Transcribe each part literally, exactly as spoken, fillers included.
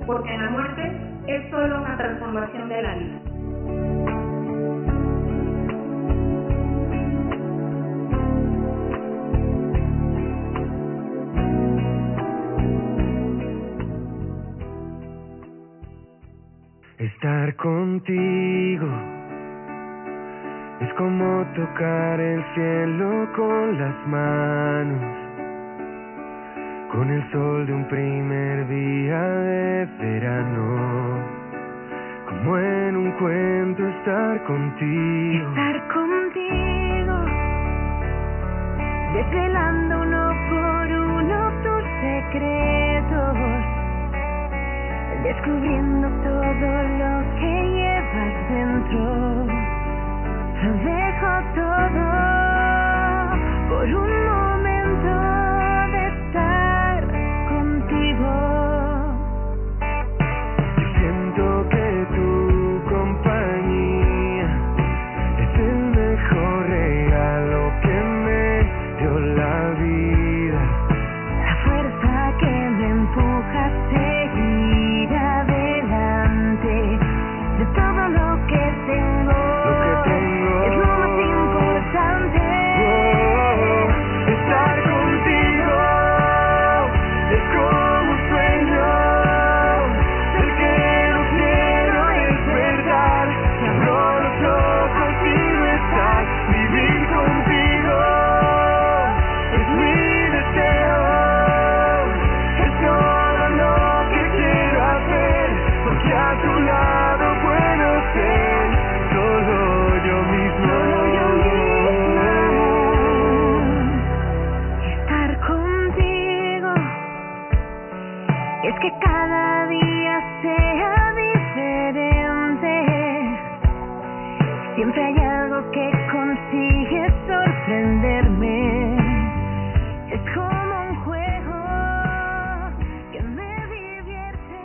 porque la muerte es solo una transformación de la vida. Estar contigo es como tocar el cielo con las manos, con el sol de un primer día de verano, como en un cuento estar contigo. Estar contigo, desvelando uno por uno tus secretos, descubriendo todo lo que llevas dentro. Lo dejo todo por un momento de estar contigo. Yo siento que tu compañía es el mejor regalo que me dio la vida. La fuerza que me empuja a seguir adelante. De todo lo que tengo, Lo que tengo es lo más importante. Oh, estar contigo es como un sueño del que no quiero despertar. Si abro los ojos y no estás, vivir contigo es mi deseo, es todo lo que quiero hacer, porque a tu lado puedo ser solo yo mismo. Solo yo misma. Estar contigo es que cada día sea diferente. Siempre hay algo que consigue sorprenderme. Es como un juego que me divierte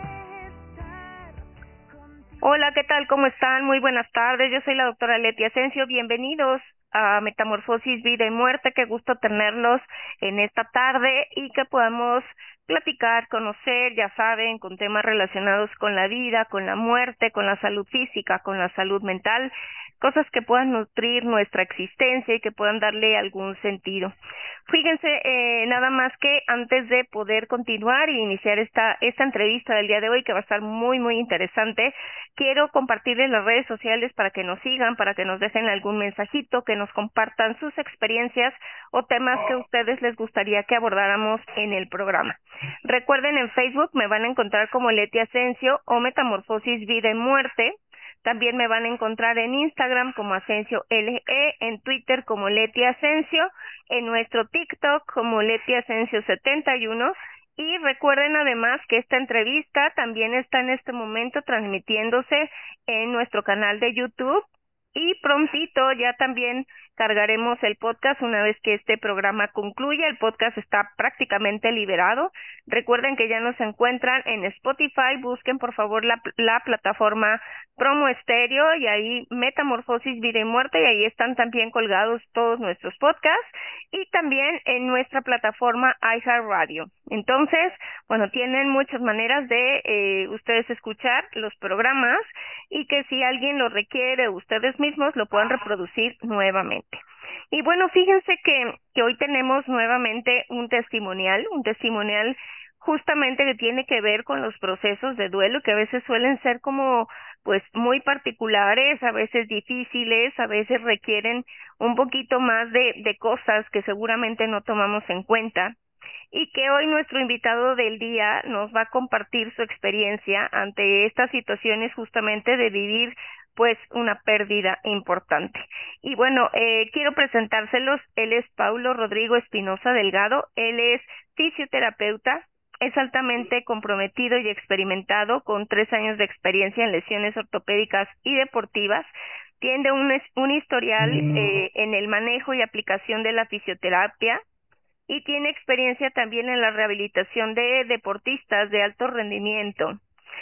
estar contigo. Hola, ¿qué tal? ¿Cómo están? Muy buenas tardes. Yo soy la doctora Leti Asensio. Bienvenidos a Metamorfosis, Vida y Muerte. Qué gusto tenerlos en esta tarde y que podamos platicar, conocer, ya saben, con temas relacionados con la vida, con la muerte, con la salud física, con la salud mental, cosas que puedan nutrir nuestra existencia y que puedan darle algún sentido. Fíjense, eh, nada más que antes de poder continuar y iniciar esta esta entrevista del día de hoy, que va a estar muy, muy interesante, quiero compartirles las redes sociales para que nos sigan, para que nos dejen algún mensajito, que nos compartan sus experiencias o temas que a ustedes les gustaría que abordáramos en el programa. Recuerden, en Facebook me van a encontrar como Leti Asensio o Metamorfosis, Vida y Muerte. También me van a encontrar en Instagram como Asensio L E, en Twitter como Leti Asensio, en nuestro TikTok como Leti Asensio setenta y uno. Y recuerden además que esta entrevista también está en este momento transmitiéndose en nuestro canal de YouTube y prontito ya también cargaremos el podcast una vez que este programa concluya. El podcast está prácticamente liberado. Recuerden que ya nos encuentran en Spotify. Busquen por favor la, la plataforma Promo Estéreo y ahí Metamorfosis, Vida y Muerte, y ahí están también colgados todos nuestros podcasts, y también en nuestra plataforma iHeartRadio. Entonces, bueno, tienen muchas maneras de eh, ustedes escuchar los programas y que si alguien lo requiere, ustedes mismos lo puedan reproducir nuevamente. Y bueno, fíjense que, que hoy tenemos nuevamente un testimonial, un testimonial justamente que tiene que ver con los procesos de duelo, que a veces suelen ser como pues muy particulares, a veces difíciles, a veces requieren un poquito más de, de cosas que seguramente no tomamos en cuenta, y que hoy nuestro invitado del día nos va a compartir su experiencia ante estas situaciones justamente de vivir pues una pérdida importante. Y bueno, eh, quiero presentárselos. Él es Paulo Rodrigo Espinosa Delgado. Él es fisioterapeuta, es altamente comprometido y experimentado, con tres años de experiencia en lesiones ortopédicas y deportivas. Tiene un, un historial eh, en el manejo y aplicación de la fisioterapia, y tiene experiencia también en la rehabilitación de deportistas de alto rendimiento.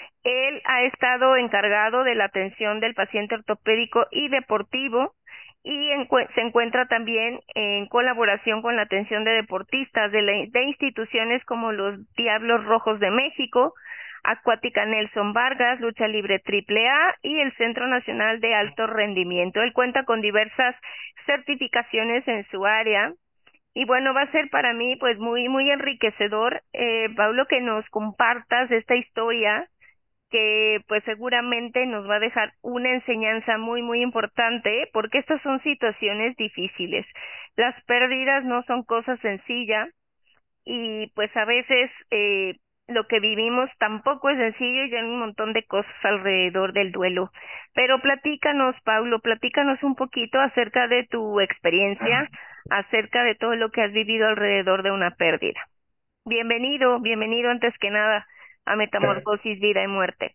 Él ha estado encargado de la atención del paciente ortopédico y deportivo, y encu- se encuentra también en colaboración con la atención de deportistas de, la, de instituciones como los Diablos Rojos de México, Acuática Nelson Vargas, Lucha Libre Triple A y el Centro Nacional de Alto Rendimiento. Él cuenta con diversas certificaciones en su área. Y bueno, va a ser para mí pues muy, muy enriquecedor, eh, Pablo, que nos compartas esta historia que pues seguramente nos va a dejar una enseñanza muy, muy importante, porque estas son situaciones difíciles. Las pérdidas no son cosas sencillas y pues a veces eh, lo que vivimos tampoco es sencillo y hay un montón de cosas alrededor del duelo. Pero platícanos, Paulo, platícanos un poquito acerca de tu experiencia, acerca de todo lo que has vivido alrededor de una pérdida. Bienvenido, bienvenido antes que nada a Metamorfosis, Vida y Muerte.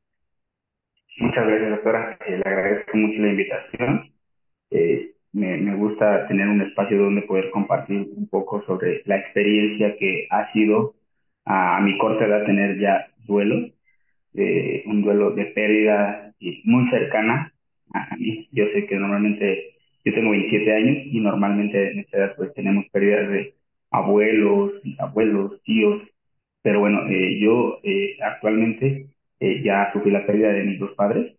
Muchas gracias, doctora. Eh, le agradezco mucho la invitación. Eh, me, me gusta tener un espacio donde poder compartir un poco sobre la experiencia que ha sido a, mi corta edad tener ya duelo, eh, un duelo de pérdida y muy cercana a mí. Yo sé que normalmente, yo tengo veintisiete años y normalmente en esta edad pues tenemos pérdidas de abuelos, abuelos, tíos, pero bueno, eh, yo eh, actualmente eh, ya sufrí la pérdida de mis dos padres,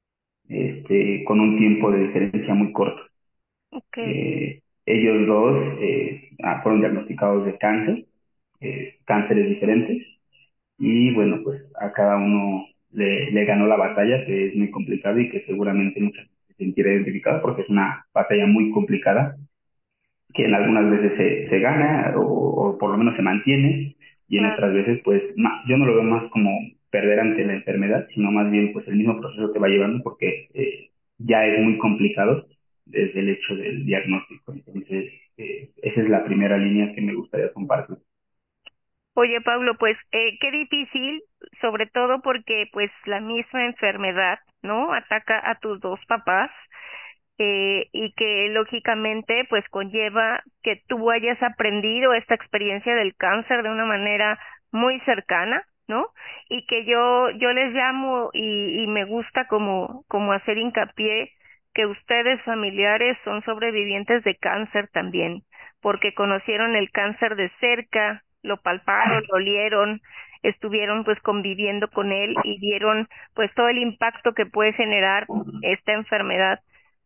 este, con un tiempo de diferencia muy corto. Okay. Eh, ellos dos eh, ah, fueron diagnosticados de cáncer, eh, cánceres diferentes, y bueno, pues a cada uno le, le ganó la batalla, que es muy complicada y que seguramente mucha gente se sentirá identificada porque es una batalla muy complicada, que en algunas veces se, se gana o, o por lo menos se mantiene, y en Claro. otras veces pues ma- yo no lo veo más como perder ante la enfermedad, sino más bien pues el mismo proceso te va llevando, porque eh, ya es muy complicado desde el hecho del diagnóstico. Entonces eh, esa es la primera línea que me gustaría compartir. Oye, Pablo, pues eh, qué difícil, sobre todo porque pues la misma enfermedad, ¿no? Ataca a tus dos papás, eh, y que lógicamente pues conlleva que tú hayas aprendido esta experiencia del cáncer de una manera muy cercana, ¿no? Y que yo yo les llamo y, y me gusta como como hacer hincapié que ustedes familiares son sobrevivientes de cáncer también, porque conocieron el cáncer de cerca, lo palparon, lo olieron, estuvieron pues conviviendo con él y vieron pues todo el impacto que puede generar esta enfermedad,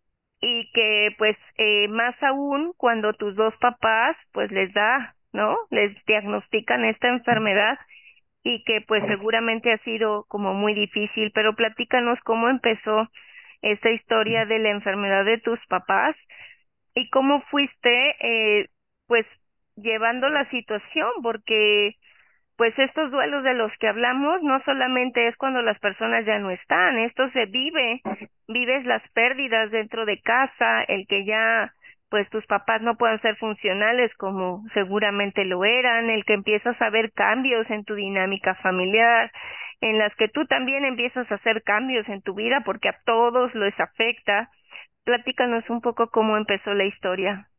y que pues eh, más aún cuando tus dos papás pues les da, ¿no? Les diagnostican esta enfermedad y que pues seguramente ha sido como muy difícil, pero platícanos cómo empezó esta historia de la enfermedad de tus papás y cómo fuiste eh, pues llevando la situación, porque pues estos duelos de los que hablamos no solamente es cuando las personas ya no están, esto se vive, vives las pérdidas dentro de casa, el que ya pues tus papás no puedan ser funcionales como seguramente lo eran, el que empiezas a ver cambios en tu dinámica familiar, en las que tú también empiezas a hacer cambios en tu vida porque a todos les afecta. Platícanos un poco cómo empezó la historia.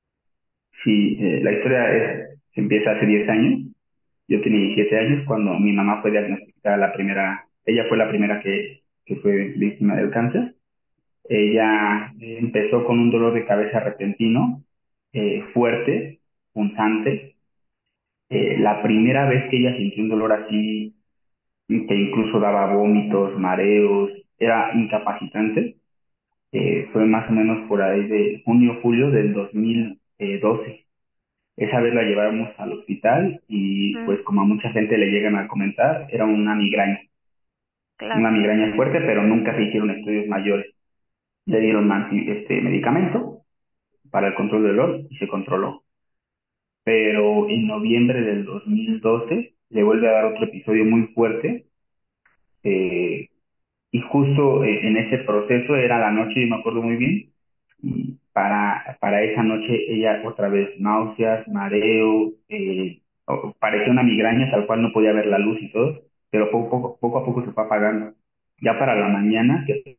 Sí, eh, la historia es, empieza hace diez años. Yo tenía diecisiete años cuando mi mamá fue diagnosticada la primera, ella fue la primera que, que fue víctima del cáncer. Ella eh, empezó con un dolor de cabeza repentino, eh, fuerte, punzante. Eh, la primera vez que ella sintió un dolor así, que incluso daba vómitos, mareos, era incapacitante, eh, fue más o menos por ahí de junio, julio del dos mil doce. Esa vez la llevamos al hospital y Mm, pues como a mucha gente le llegan a comentar, era una migraña, una claro. migraña fuerte, pero nunca se hicieron estudios mayores. Le dieron manti- este medicamento para el control del dolor y se controló. Pero en noviembre del dos mil doce le vuelve a dar otro episodio muy fuerte, eh, y justo eh, en ese proceso era la noche, me acuerdo muy bien, y para, para esa noche ella otra vez náuseas, mareo, eh, o- parecía una migraña tal cual, no podía ver la luz y todo, pero poco, poco, poco a poco se fue apagando. Ya para la mañana, que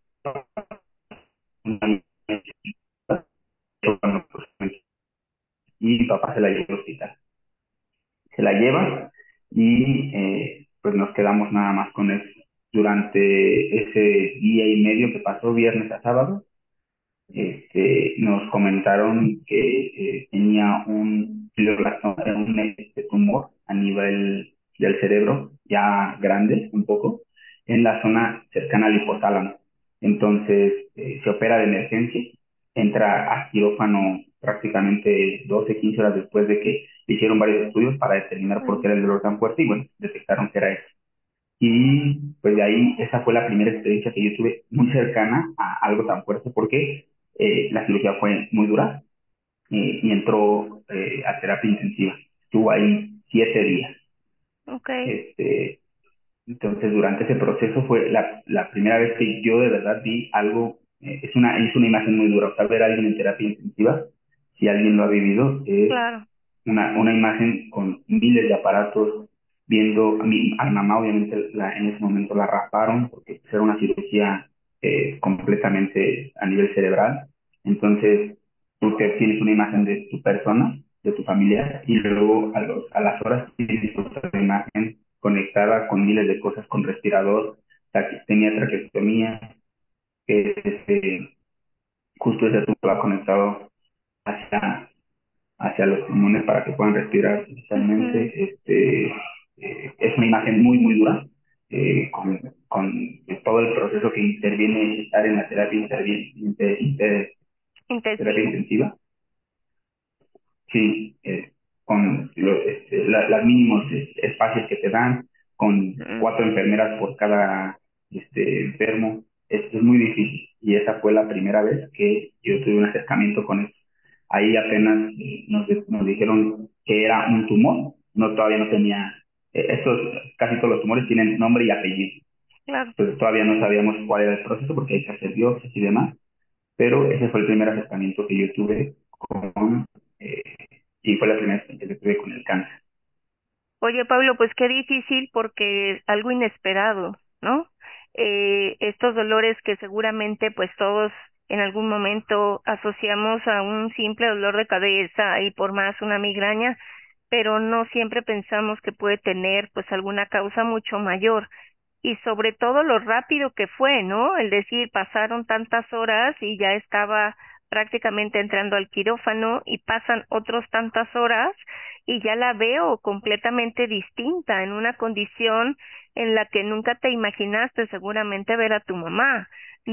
y mi papá se la lleva al hospital. Se la lleva y eh, pues nos quedamos nada más con eso. Durante ese día y medio que pasó, viernes a sábado, este, nos comentaron que eh, tenía un glioblastoma, un este, tumor a nivel del cerebro, ya grande un poco, en la zona cercana al hipotálamo. Entonces, eh, se opera de emergencia, entra a quirófano prácticamente doce, quince horas después de que hicieron varios estudios para determinar por qué era el dolor tan fuerte y bueno, detectaron que era eso. Y pues de ahí esa fue la primera experiencia que yo tuve muy cercana a algo tan fuerte porque eh, la cirugía fue muy dura eh, y entró eh, a terapia intensiva. Estuvo ahí siete días. Okay. Este, entonces durante ese proceso fue la, la primera vez que yo de verdad vi algo, eh, es una, es una imagen muy dura. O sea, ver a alguien en terapia intensiva, si alguien lo ha vivido, es Claro. una, una imagen con miles de aparatos, viendo a mi, a mi mamá obviamente la, en ese momento la raparon porque era una cirugía eh, completamente a nivel cerebral. Entonces tú te tienes una imagen de tu persona, de tu familia, y luego a, los, a las horas tienes otra imagen conectada con miles de cosas, con respirador, taquistemia, traqueostomía, que es este, justo ese tubo va conectado hacia hacia los pulmones para que puedan respirar Ujú. artificialmente. Este, eh, es una imagen muy, muy dura, eh, con, con todo el proceso que interviene estar en la terapia, intervi- inter- inter- terapia Intensivo. intensiva. Sí, eh, con lo- este, la- las mínimos eh, espacios que te dan, con Mm. cuatro enfermeras por cada este, enfermo, es, es muy difícil. Y esa fue la primera vez que yo tuve un acercamiento con eso. Ahí apenas eh, nos, nos dijeron que era un tumor, no todavía no tenía, eh, estos, casi todos los tumores tienen nombre y apellido. Claro. Entonces todavía no sabíamos cuál era el proceso porque hay que hacer biopsias y demás, pero ese fue el primer acercamiento que yo tuve con, eh, y fue la primera experiencia que tuve con el cáncer. Oye, Pablo, pues qué difícil porque es algo inesperado, ¿no? Eh, estos dolores que seguramente pues todos en algún momento asociamos a un simple dolor de cabeza y por más una migraña, pero no siempre pensamos que puede tener pues alguna causa mucho mayor. Y sobre todo lo rápido que fue, ¿no? El decir, pasaron tantas horas y ya estaba prácticamente entrando al quirófano y pasan otros tantas horas y ya la veo completamente distinta en una condición en la que nunca te imaginaste seguramente ver a tu mamá,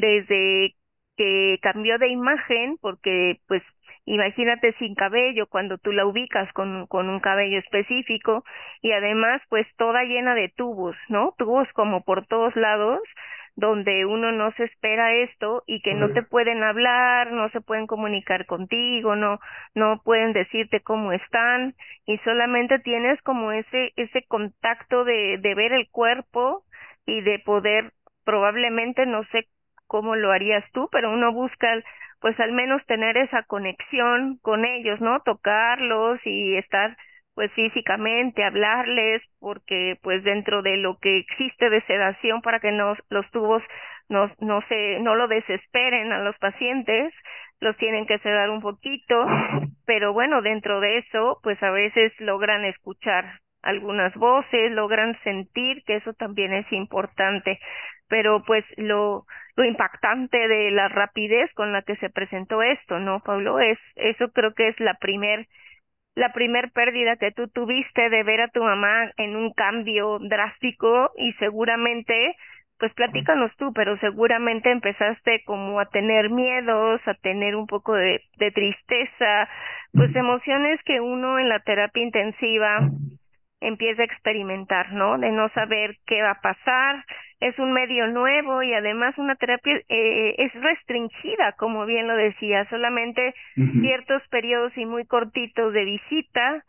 desde que cambió de imagen, porque pues imagínate sin cabello cuando tú la ubicas con, con un cabello específico y además pues toda llena de tubos, ¿no? Tubos como por todos lados donde uno no se espera esto y que no te pueden hablar, no se pueden comunicar contigo, no no pueden decirte cómo están y solamente tienes como ese ese contacto de de ver el cuerpo y de poder probablemente no sé cómo lo harías tú, pero uno busca pues al menos tener esa conexión con ellos, ¿no? Tocarlos y estar pues físicamente, hablarles, porque pues dentro de lo que existe de sedación para que no, los tubos no, no se, no lo desesperen a los pacientes, los tienen que sedar un poquito, pero bueno, dentro de eso, pues a veces logran escuchar algunas voces, logran sentir que eso también es importante, pero pues lo, lo impactante de la rapidez con la que se presentó esto, ¿no, Pablo? Es, eso creo que es la primer la primer pérdida que tú tuviste de ver a tu mamá en un cambio drástico y seguramente, pues platícanos tú, pero seguramente empezaste como a tener miedos, a tener un poco de, de tristeza, pues emociones que uno en la terapia intensiva empieza a experimentar, ¿no? De no saber qué va a pasar, es un medio nuevo y además una terapia eh, es restringida, como bien lo decía, solamente Ujú. ciertos periodos y muy cortitos de visita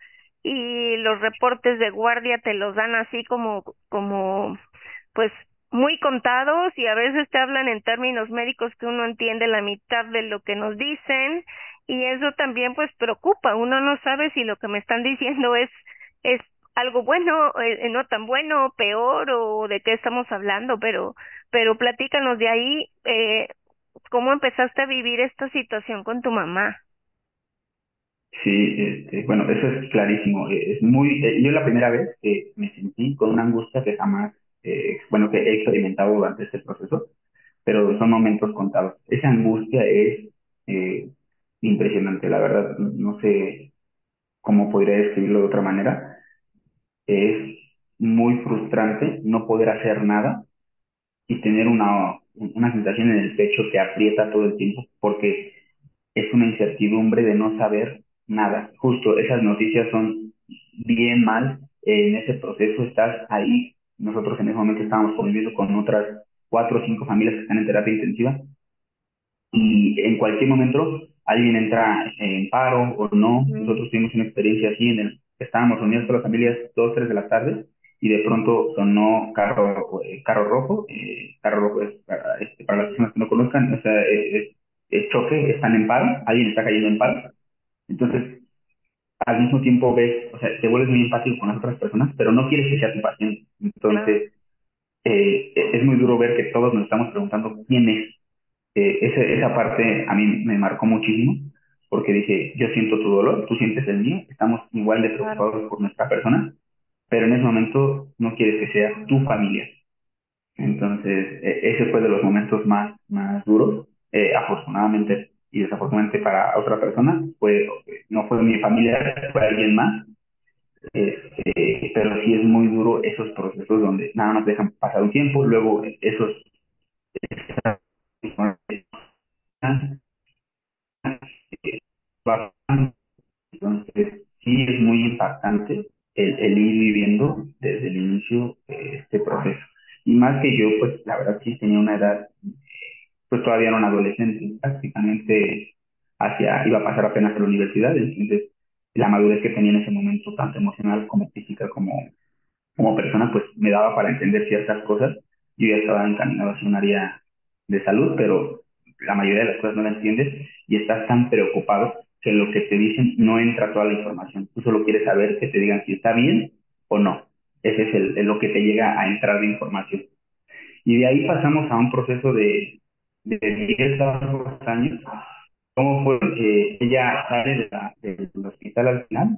y los reportes de guardia te los dan así como, como, pues muy contados y a veces te hablan en términos médicos que uno entiende la mitad de lo que nos dicen y eso también pues preocupa, uno no sabe si lo que me están diciendo es es algo bueno, eh, no tan bueno, peor o de qué estamos hablando, pero pero platícanos de ahí, eh, cómo empezaste a vivir esta situación con tu mamá. Sí, este, bueno, eso es clarísimo. Eh, Es muy, eh, yo la primera vez que me sentí con una angustia que jamás, eh, bueno, que he experimentado durante este proceso, pero son momentos contados. Esa angustia es eh, impresionante, la verdad, no sé cómo podría describirlo de otra manera. Es muy frustrante no poder hacer nada y tener una, una sensación en el pecho que aprieta todo el tiempo, porque es una incertidumbre de no saber nada. Justo esas noticias son bien mal. En ese proceso estás ahí. Nosotros en ese momento estábamos conviviendo con otras cuatro o cinco familias que están en terapia intensiva y en cualquier momento alguien entra en paro o no. Mm. Nosotros tuvimos una experiencia así en el que estábamos reunidos con las familias dos, tres de la tarde y de pronto sonó carro, eh, carro rojo. Eh, carro rojo es para, este, para las personas que no conozcan, o sea, es, es- es choque, están en paro, alguien está cayendo en paro. Entonces, al mismo tiempo ves, o sea, te vuelves muy empático con las otras personas, pero no quieres que sea tu paciente. Claro. Entonces, eh, es muy duro ver que todos nos estamos preguntando quién es. Eh, ese- esa parte a mí me marcó muchísimo porque dije, yo siento tu dolor, tú sientes el mío, estamos igual de Claro. preocupados por nuestra persona, pero en ese momento no quieres que sea tu familia. Entonces, e- ese fue de los momentos más, más duros. Eh, afortunadamente y desafortunadamente para otra persona, fue, no fue mi familia, fue alguien más. Este, pero sí es muy duro esos procesos donde nada más dejan pasar un tiempo, luego esos entonces, sí es muy impactante el, el ir viviendo desde el inicio eh, este proceso. Y más que yo, pues la verdad sí tenía una edad, pues todavía era un adolescente, prácticamente hacia, iba a pasar apenas a la universidad, entonces la madurez que tenía en ese momento, tanto emocional como física como como persona, pues me daba para entender ciertas cosas. Yo ya estaba encaminado hacia un área de salud, pero la mayoría de las cosas no la entiendes y estás tan preocupado que lo que te dicen no entra toda la información. Tú solo quieres saber que te digan si está bien o no. Ese es el, el lo que te llega a entrar de información. Y de ahí pasamos a un proceso de, de diez largos años. ¿Cómo fue? Eh, ella sale de la- del hospital al final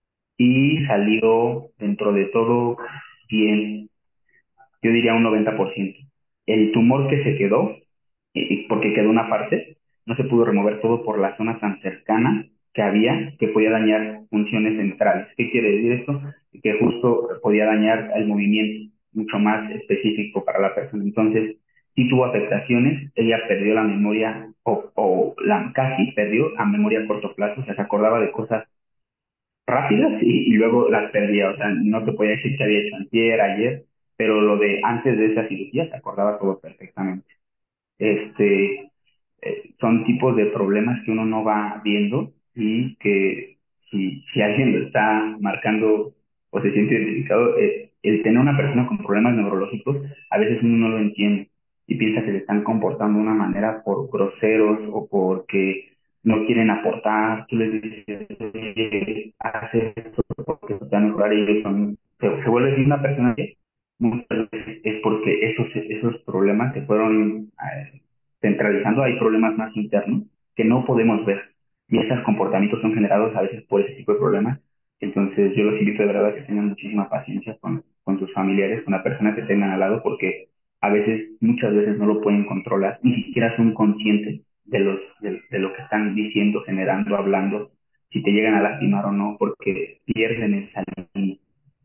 y salió dentro de todo bien, yo diría un noventa por ciento. El tumor que se quedó, eh, porque quedó una parte, no se pudo remover todo por la zona tan cercana que había que podía dañar funciones centrales. ¿Qué quiere decir esto? Que justo podía dañar el movimiento, mucho más específico para la persona. Entonces, sí tuvo afectaciones, ella perdió la memoria o, o la casi perdió la memoria a corto plazo, o sea, se acordaba de cosas rápidas y, y luego las perdía. O sea, no te podía decir que había hecho antier, ayer, pero lo de antes de esa cirugía se acordaba todo perfectamente. Este, eh, son tipos de problemas que uno no va viendo y que si, si alguien lo está marcando o se siente identificado, eh, el tener una persona con problemas neurológicos, a veces uno no lo entiende y piensa que se están comportando de una manera por groseros o porque no quieren aportar. Tú les dices, "Oye, haz esto porque te va a mejorar", y ellos son, se, se vuelve una persona que muchas veces es porque esos, esos problemas se fueron eh, centralizando. Hay problemas más internos que no podemos ver y esos comportamientos son generados a veces por ese tipo de problemas. Entonces yo los invito de verdad a que tengan muchísima paciencia con, con sus familiares, con la persona que tengan al lado, porque a veces, muchas veces no lo pueden controlar, ni siquiera son conscientes de, los, de, de lo que están diciendo, generando, hablando, si te llegan a lastimar o no, porque pierden esa línea.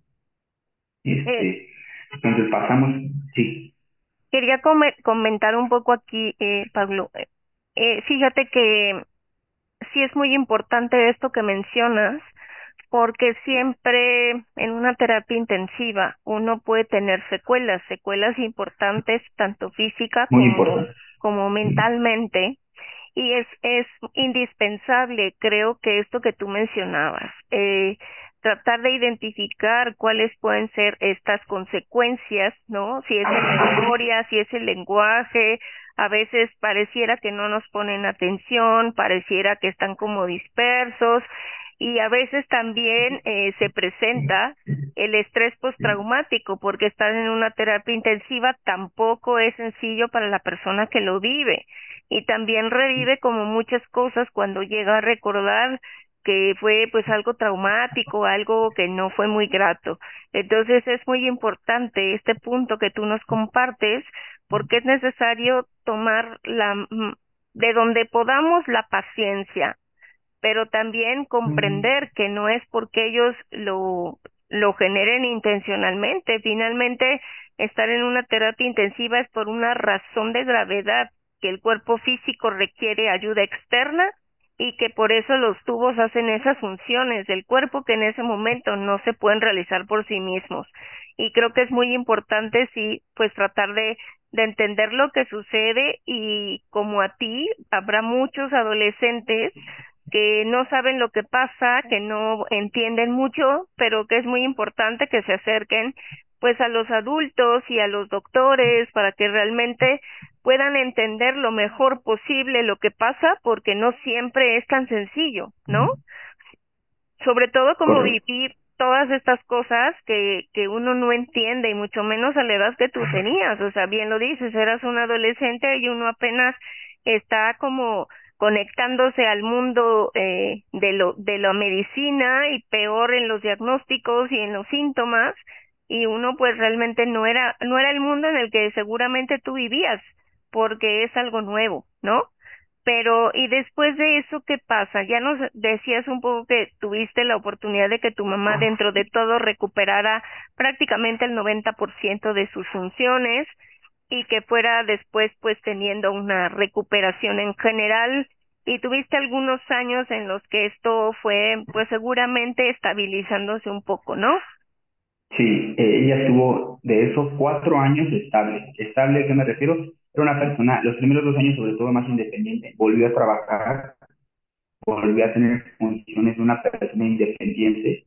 Eh, Este, entonces pasamos, sí, Quería come- comentar un poco aquí, eh, Pablo. Eh, eh, fíjate que sí es muy importante esto que mencionas, porque siempre en una terapia intensiva uno puede tener secuelas, secuelas importantes tanto física muy como importante. como mentalmente, y es es indispensable, creo que esto que tú mencionabas, eh, tratar de identificar cuáles pueden ser estas consecuencias, ¿no? Si es en la memoria, si es el lenguaje. A veces pareciera que no nos ponen atención, pareciera que están como dispersos, y a veces también eh, se presenta el estrés postraumático, porque estar en una terapia intensiva tampoco es sencillo para la persona que lo vive, y también revive como muchas cosas cuando llega a recordar que fue pues algo traumático, algo que no fue muy grato. Entonces es muy importante este punto que tú nos compartes, porque es necesario tomar la mm, de donde podamos la paciencia, pero también comprender que no es porque ellos lo lo generen intencionalmente. Finalmente, estar en una terapia intensiva es por una razón de gravedad, que el cuerpo físico requiere ayuda externa y que por eso los tubos hacen esas funciones del cuerpo que en ese momento no se pueden realizar por sí mismos. Y creo que es muy importante, sí, pues tratar de, de entender lo que sucede, y como a ti, habrá muchos adolescentes que no saben lo que pasa, que no entienden mucho, pero que es muy importante que se acerquen pues a los adultos y a los doctores para que realmente puedan entender lo mejor posible lo que pasa, porque no siempre es tan sencillo, ¿no? Sobre todo como Correcto. vivir todas estas cosas que, que uno no entiende, y mucho menos a la edad que tú tenías. O sea, bien lo dices, eras un adolescente y uno apenas está como conectándose al mundo eh, de lo de la medicina, y peor en los diagnósticos y en los síntomas, y uno pues realmente no era no era el mundo en el que seguramente tú vivías, porque es algo nuevo, ¿no? Pero, ¿y después de eso qué pasa? Ya nos decías un poco que tuviste la oportunidad de que tu mamá, dentro de todo, recuperara prácticamente el noventa por ciento de sus funciones, y que fuera después pues teniendo una recuperación en general, y tuviste algunos años en los que esto fue pues seguramente estabilizándose un poco, ¿no? Sí, eh, ella estuvo de esos cuatro años estable. ¿Estable a qué me refiero? Era una persona, los primeros dos años sobre todo más independiente, volvió a trabajar, volvió a tener funciones de una persona independiente.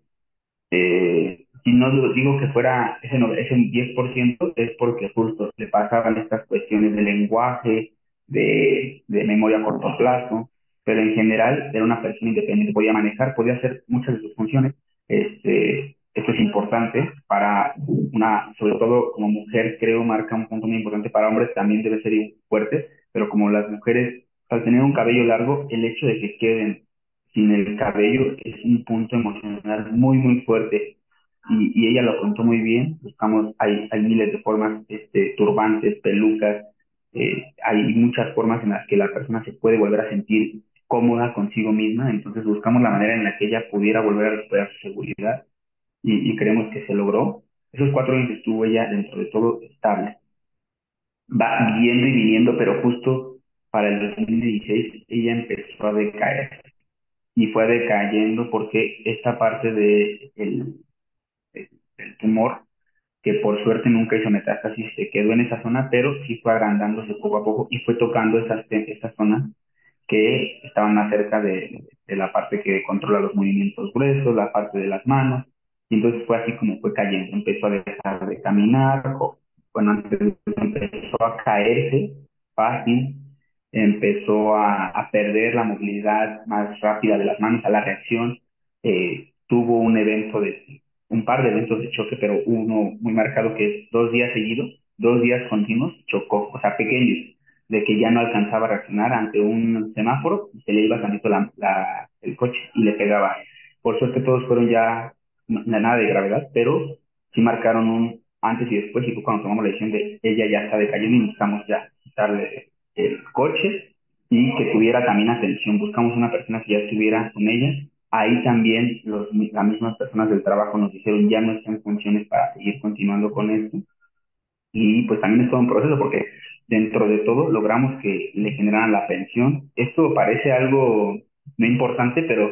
Eh, si no lo- digo que fuera ese, no- ese diez por ciento es porque justo le pasaban estas cuestiones de lenguaje, de, de memoria a corto plazo, pero en general era una persona independiente, podía manejar, podía hacer muchas de sus funciones. Este, esto es importante para una, sobre todo como mujer, creo, marca un punto muy importante. Para hombres también debe ser fuerte, pero como las mujeres, al tener un cabello largo, el hecho de que queden sin el cabello es un punto emocional muy, muy fuerte. Y, y ella lo contó muy bien. Buscamos, hay, hay miles de formas, este, turbantes, pelucas, eh, hay muchas formas en las que la persona se puede volver a sentir cómoda consigo misma. Entonces buscamos la manera en la que ella pudiera volver a recuperar su seguridad, y, y creemos que se logró. Esos cuatro años estuvo ella dentro de todo estable. Va yendo y viniendo, pero justo para el dos mil dieciséis ella empezó a decaer, y fue decayendo porque esta parte de el, el- el tumor, que por suerte nunca hizo metástasis, se quedó en esa zona, pero sí fue agrandándose poco a poco y fue tocando esas, esas zonas que estaban más cerca de, de la parte que controla los movimientos gruesos, la parte de las manos, y entonces fue así como fue cayendo, empezó a dejar de caminar, o, bueno, antes empezó a caerse fácil, empezó a, a perder la movilidad más rápida de las manos, a la reacción. Eh, tuvo un evento de, un par de eventos de choque, pero uno muy marcado que es dos días seguidos, dos días continuos, chocó, o sea, pequeños, de que ya no alcanzaba a reaccionar ante un semáforo, y se le iba tantito la, la, el coche y le pegaba. Por suerte todos fueron ya no- nada de gravedad, pero sí marcaron un antes y después, y fue cuando tomamos la decisión de ella ya está decayendo y necesitamos ya quitarle el coche y que tuviera también atención. Buscamos una persona que ya estuviera con ella. Ahí también los, las mismas personas del trabajo nos dijeron ya no están en funciones para seguir continuando con esto. Y pues también es todo un proceso porque dentro de todo logramos que le generaran la pensión. Esto parece algo no importante, pero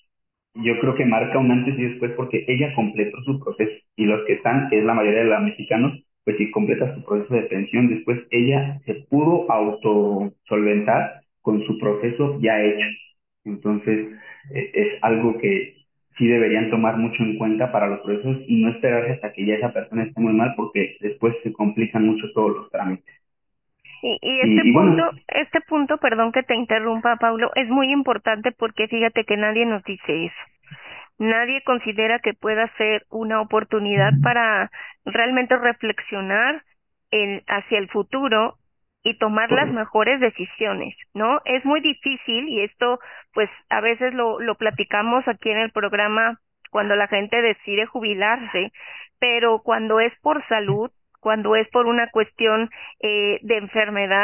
yo creo que marca un antes y después porque ella completó su proceso, y los que están, que es la mayoría de los mexicanos, pues si completa su proceso de pensión, después ella se pudo autosolventar con su proceso ya hecho. Entonces, eh, es algo que sí deberían tomar mucho en cuenta para los procesos y no esperarse hasta que ya esa persona esté muy mal, porque después se complican mucho todos los trámites. Y, y este Y, y bueno, punto, este punto, perdón que te interrumpa, Paulo, es muy importante, porque fíjate que nadie nos dice eso. Nadie considera que pueda ser una oportunidad para realmente reflexionar en, hacia el futuro y tomar las correcto. mejores decisiones, ¿no? Es muy difícil, y esto pues a veces lo, lo platicamos aquí en el programa cuando la gente decide jubilarse, pero cuando es por salud, cuando es por una cuestión eh, de enfermedad,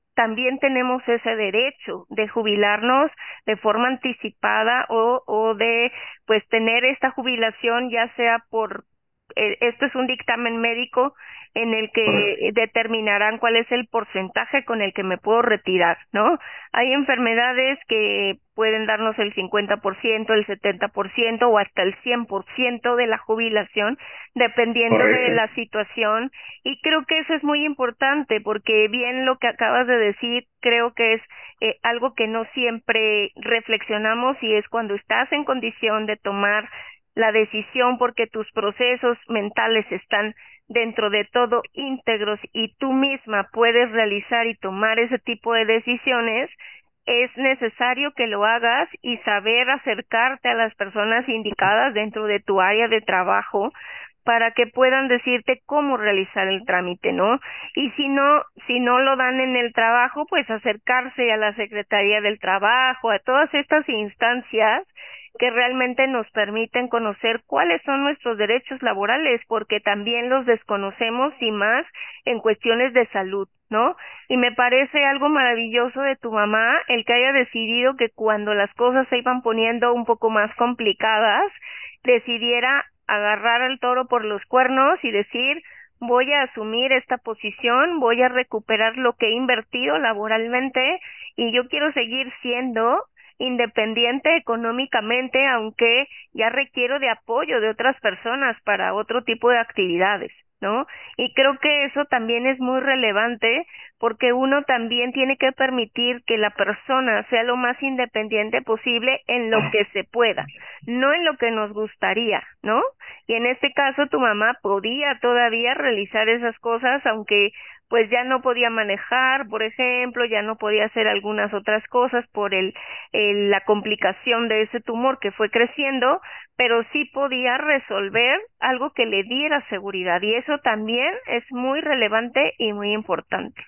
también tenemos ese derecho de jubilarnos de forma anticipada o, o de pues tener esta jubilación, ya sea por eh, esto es un dictamen médico en el que determinarán cuál es el porcentaje con el que me puedo retirar, ¿no? Hay enfermedades que pueden darnos el cincuenta por ciento, el setenta por ciento o hasta el cien por ciento de la jubilación, dependiendo Correcto. de la situación, y creo que eso es muy importante porque bien lo que acabas de decir, creo que es eh, algo que no siempre reflexionamos, y es cuando estás en condición de tomar la decisión porque tus procesos mentales están dentro de todo íntegros y tú misma puedes realizar y tomar ese tipo de decisiones, es necesario que lo hagas y saber acercarte a las personas indicadas dentro de tu área de trabajo para que puedan decirte cómo realizar el trámite, ¿no? Y si no, si no lo dan en el trabajo, pues acercarse a la Secretaría del Trabajo, a todas estas instancias que realmente nos permiten conocer cuáles son nuestros derechos laborales, porque también los desconocemos, y más en cuestiones de salud, ¿no? Y me parece algo maravilloso de tu mamá el que haya decidido que cuando las cosas se iban poniendo un poco más complicadas, decidiera agarrar al toro por los cuernos y decir: voy a asumir esta posición, voy a recuperar lo que he invertido laboralmente y yo quiero seguir siendo independiente económicamente, aunque ya requiero de apoyo de otras personas para otro tipo de actividades, ¿no? Y creo que eso también es muy relevante porque uno también tiene que permitir que la persona sea lo más independiente posible en lo que se pueda, no en lo que nos gustaría, ¿no? Y en este caso tu mamá podía todavía realizar esas cosas, aunque pues ya no podía manejar, por ejemplo, ya no podía hacer algunas otras cosas por el, el la complicación de ese tumor que fue creciendo, pero sí podía resolver algo que le diera seguridad, y eso también es muy relevante y muy importante.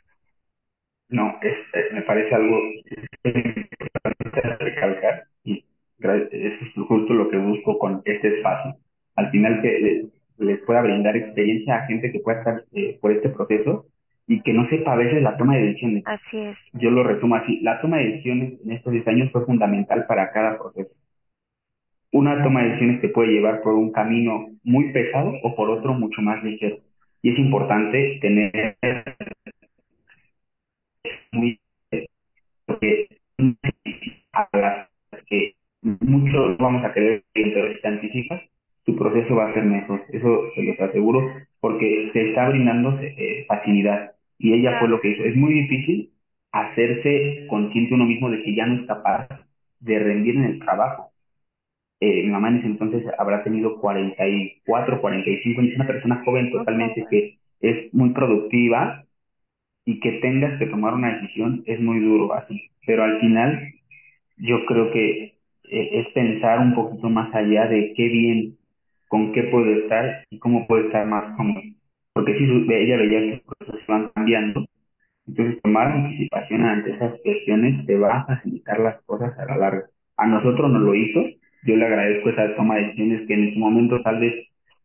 No, es, es- me parece algo importante a recalcar, y gra- eso es justo lo que busco con este espacio. Al final, que les, les pueda brindar experiencia a gente que pueda estar eh, por este proceso y que no sepa a veces la toma de decisiones. Así es. Yo lo resumo así: la toma de decisiones en estos diez años fue fundamental para cada proceso. Una toma de decisiones te puede llevar por un camino muy pesado o por otro mucho más ligero. Y es importante tener muy, porque a las que muchos vamos a creer que pero si te anticipas, tu proceso va a ser mejor. Eso se los aseguro, porque te está brindando eh, facilidad. Y ella fue lo que hizo. Es muy difícil hacerse consciente uno mismo de que ya no es capaz de rendir en el trabajo. Eh, mi mamá en ese entonces habrá tenido cuarenta y cuatro, cuarenta y cinco años, una persona joven totalmente que es muy productiva, y que tengas que tomar una decisión es muy duro así. Pero al final yo creo que eh, es pensar un poquito más allá de qué bien, con qué puedo estar y cómo puedo estar más cómodo. Porque si su- ella veía que las cosas se van cambiando, entonces tomar anticipación ante esas cuestiones te va a facilitar las cosas a la larga. A nosotros nos lo hizo, yo le agradezco esa toma de decisiones que en su momento tal vez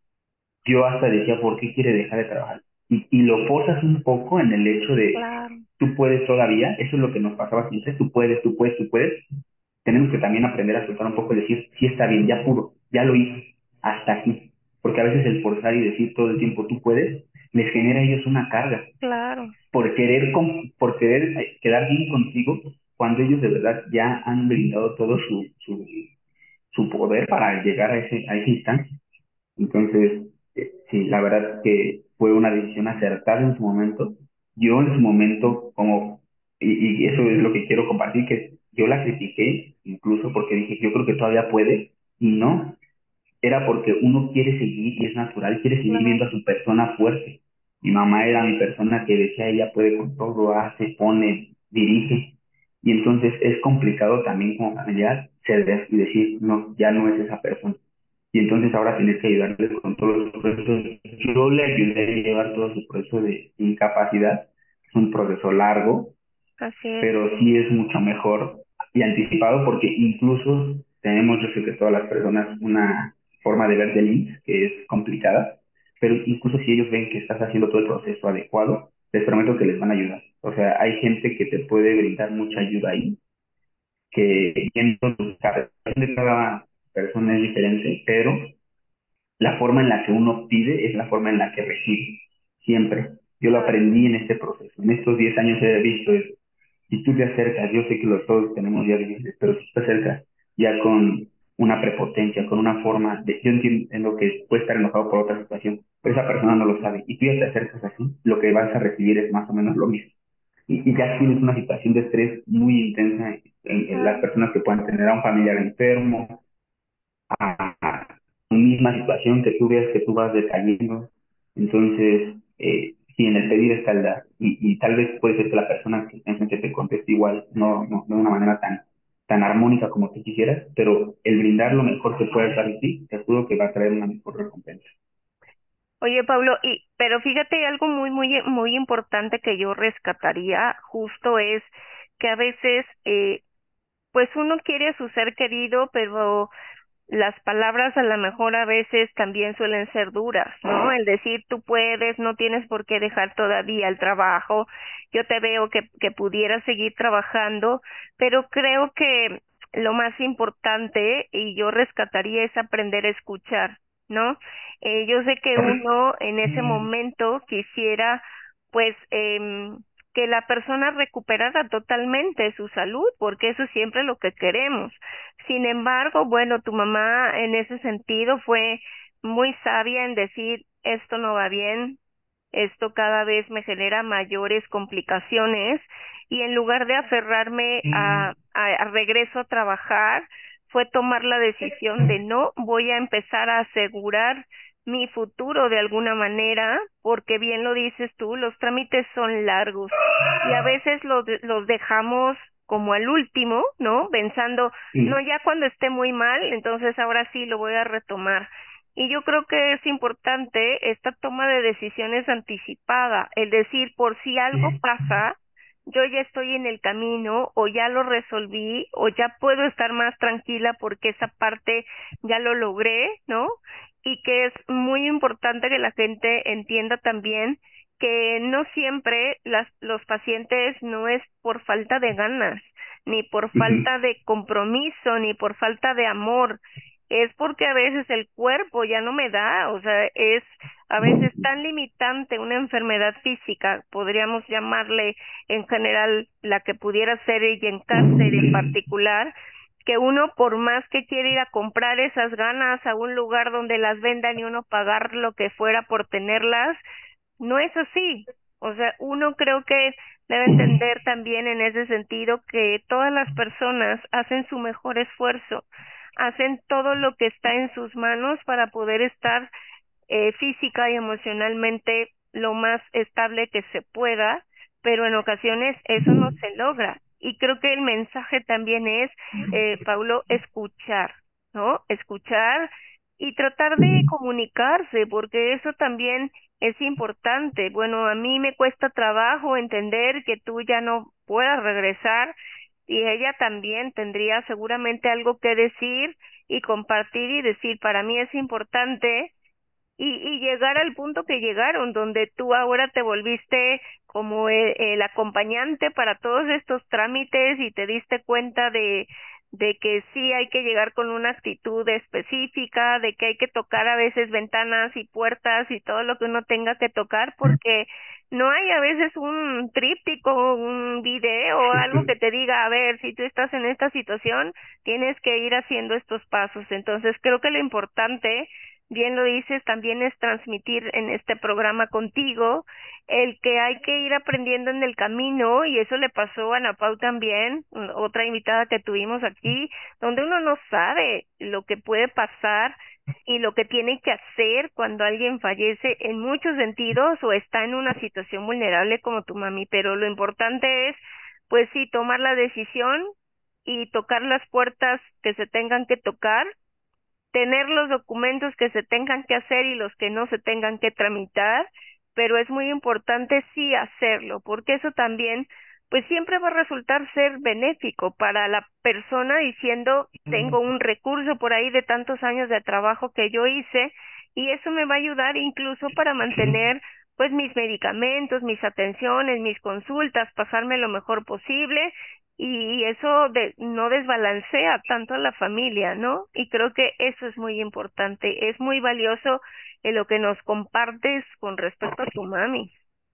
yo hasta decía: ¿por qué quiere dejar de trabajar? Y, y lo posas un poco en el hecho de: Claro. tú puedes todavía. Eso es lo que nos pasaba siempre: tú puedes, tú puedes, tú puedes. Tenemos que también aprender a soltar un poco y decir: sí, está bien, ya pudo, ya lo hice, hasta aquí. Porque a veces el forzar y decir todo el tiempo tú puedes, les genera a ellos una carga Claro. por querer, con- por querer eh, quedar bien contigo, cuando ellos de verdad ya han brindado todo su, su, su poder para llegar a ese, a esa instancia. Entonces, eh, sí, la verdad que fue una decisión acertada en su momento. Yo en su momento, como, y, y eso es lo que quiero compartir, que yo la critiqué incluso porque dije: yo creo que todavía puede, y no, era porque uno quiere seguir y es natural, quiere seguir Claro. viendo a su persona fuerte. Mi mamá era mi persona que decía: ella puede con todo, hace, pone, dirige. Y entonces es complicado también como familiar ceder y decir: no, ya no es esa persona. Y entonces ahora tienes que ayudarles con todos los procesos. Yo le ayudé a llevar todo su proceso de incapacidad. Es un proceso largo, Así es. pero sí es mucho mejor y anticipado, porque incluso tenemos, yo sé que todas las personas, una forma de ver del I M S S que es complicada, pero incluso si ellos ven que estás haciendo todo el proceso adecuado, les prometo que les van a ayudar. O sea, hay gente que te puede brindar mucha ayuda ahí, que viendo tus capacidades de cada persona es diferente, pero la forma en la que uno pide es la forma en la que recibe, siempre. Yo lo aprendí en este proceso, en estos diez años he visto eso. Si tú te acercas, yo sé que los todos tenemos ya límites, pero si te acercas ya con una prepotencia, con una forma de, yo entiendo que puede estar enojado por otra situación, pero esa persona no lo sabe, y tú ya te acercas así, lo que vas a recibir es más o menos lo mismo. Y, y ya tienes una situación de estrés muy intensa en, en las personas que puedan tener a un familiar enfermo, a, a la misma situación que tú veas que tú vas decayendo. Entonces, eh, sí, en el pedir está el dar. Y, y tal vez puede ser que la persona que enfrente te conteste igual, no, no, no de una manera tan, tan armónica como tú quisieras, pero el brindar lo mejor que puedas dar de ti, te aseguro que va a traer una mejor recompensa. Oye, Pablo, y pero fíjate algo muy muy muy importante que yo rescataría justo es que a veces eh, pues uno quiere a su ser querido, pero las palabras a lo mejor a veces también suelen ser duras, ¿no? El decir tú puedes, no tienes por qué dejar todavía el trabajo, yo te veo que, que pudieras seguir trabajando, pero creo que lo más importante, y yo rescataría, es aprender a escuchar, ¿no? Eh, yo sé que uno en ese momento quisiera, pues, eh, que la persona recuperara totalmente su salud, porque eso es siempre lo que queremos. Sin embargo, bueno, tu mamá en ese sentido fue muy sabia en decir, esto no va bien, esto cada vez me genera mayores complicaciones, y en lugar de aferrarme a, a, a regreso a trabajar, fue tomar la decisión de no, voy a empezar a asegurar mi futuro de alguna manera, porque bien lo dices tú, los trámites son largos y a veces los, los dejamos como al último, ¿no? Pensando, no, ya cuando esté muy mal, entonces ahora sí lo voy a retomar. Y yo creo que es importante esta toma de decisiones anticipada, el decir, por si algo pasa, yo ya estoy en el camino, o ya lo resolví, o ya puedo estar más tranquila porque esa parte ya lo logré, ¿no? Y que es muy importante que la gente entienda también que no siempre las, los pacientes no es por falta de ganas, ni por falta de compromiso, ni por falta de amor, es porque a veces el cuerpo ya no me da, o sea, es a veces tan limitante una enfermedad física, podríamos llamarle en general la que pudiera ser y en cáncer en particular, que uno por más que quiere ir a comprar esas ganas a un lugar donde las vendan y uno pagar lo que fuera por tenerlas, no es así. O sea, uno creo que debe entender también en ese sentido que todas las personas hacen su mejor esfuerzo, hacen todo lo que está en sus manos para poder estar eh, física y emocionalmente lo más estable que se pueda, pero en ocasiones eso no se logra. Y creo que el mensaje también es, eh, Paulo, escuchar, ¿no? Escuchar y tratar de comunicarse, porque eso también es importante. Bueno, a mí me cuesta trabajo entender que tú ya no puedas regresar, y ella también tendría seguramente algo que decir y compartir y decir, para mí es importante, y, y llegar al punto que llegaron, donde tú ahora te volviste como el, el acompañante para todos estos trámites y te diste cuenta de de que sí hay que llegar con una actitud específica, de que hay que tocar a veces ventanas y puertas y todo lo que uno tenga que tocar, porque no hay a veces un tríptico, un video o algo que te diga, a ver, si tú estás en esta situación, tienes que ir haciendo estos pasos. Entonces creo que lo importante, bien lo dices, también es transmitir en este programa contigo el que hay que ir aprendiendo en el camino, y eso le pasó a Ana Pau también, otra invitada que tuvimos aquí, donde uno no sabe lo que puede pasar y lo que tiene que hacer cuando alguien fallece en muchos sentidos o está en una situación vulnerable como tu mami, pero lo importante es, pues sí, tomar la decisión y tocar las puertas que se tengan que tocar, tener los documentos que se tengan que hacer y los que no se tengan que tramitar, pero es muy importante sí hacerlo, porque eso también pues siempre va a resultar ser benéfico para la persona, diciendo, tengo un recurso por ahí de tantos años de trabajo que yo hice, y eso me va a ayudar incluso para mantener pues mis medicamentos, mis atenciones, mis consultas, pasarme lo mejor posible y eso de, no desbalancea tanto a la familia, ¿no? Y creo que eso es muy importante, es muy valioso en lo que nos compartes con respecto a tu mami.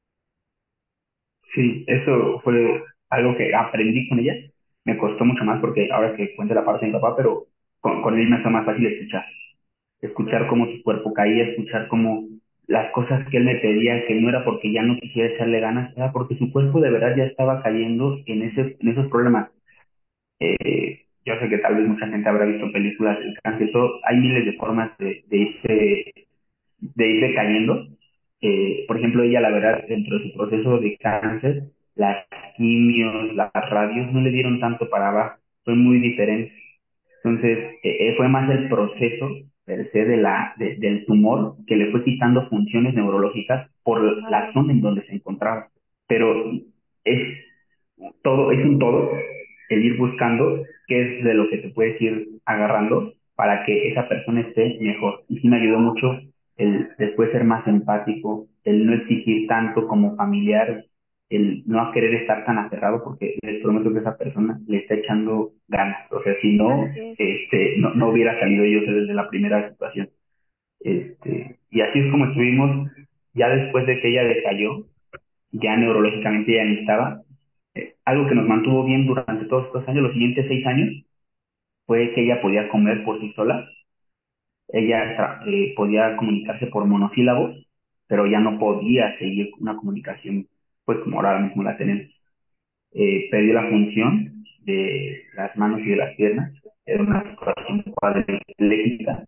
Sí, eso fue algo que aprendí con ella. Me costó mucho más porque ahora que cuento la parte de mi papá, pero con, con él me fue más fácil escuchar. Escuchar Claro. cómo su cuerpo caía, escuchar cómo las cosas que él me pedía, que no era porque ya no quisiera echarle ganas, era porque su cuerpo de verdad ya estaba cayendo en ese, en esos problemas. Eh, yo sé que tal vez mucha gente habrá visto películas del cáncer, todo, hay miles de formas de, de irse, de ir decayendo. Eh, por ejemplo, ella, la verdad, dentro de su proceso de cáncer, las quimios, las radios no le dieron tanto para abajo, fue muy diferente. Entonces, eh, eh, fue más el proceso per se de la, de- del tumor que le fue quitando funciones neurológicas por la Claro. zona en donde se encontraba. Pero es todo, es un todo el ir buscando qué es de lo que te puedes ir agarrando para que esa persona esté mejor. Y sí me ayudó mucho el después ser más empático, el no exigir tanto como familiar, el no querer estar tan aferrado, porque les prometo que esa persona le está echando ganas. O sea, si no, Así es. este, no, no hubiera salido yo desde la primera situación. Este, y así es como estuvimos, ya después de que ella decayó, ya neurológicamente ya ni estaba. Eh, algo que nos mantuvo bien durante todos estos años, los siguientes seis años, fue que ella podía comer por sí sola, ella tra- eh, podía comunicarse por monosílabos, pero ya no podía seguir una comunicación, pues como ahora mismo la tenemos. Eh, perdió la función de las manos y de las piernas, era una situación cuadrilégica,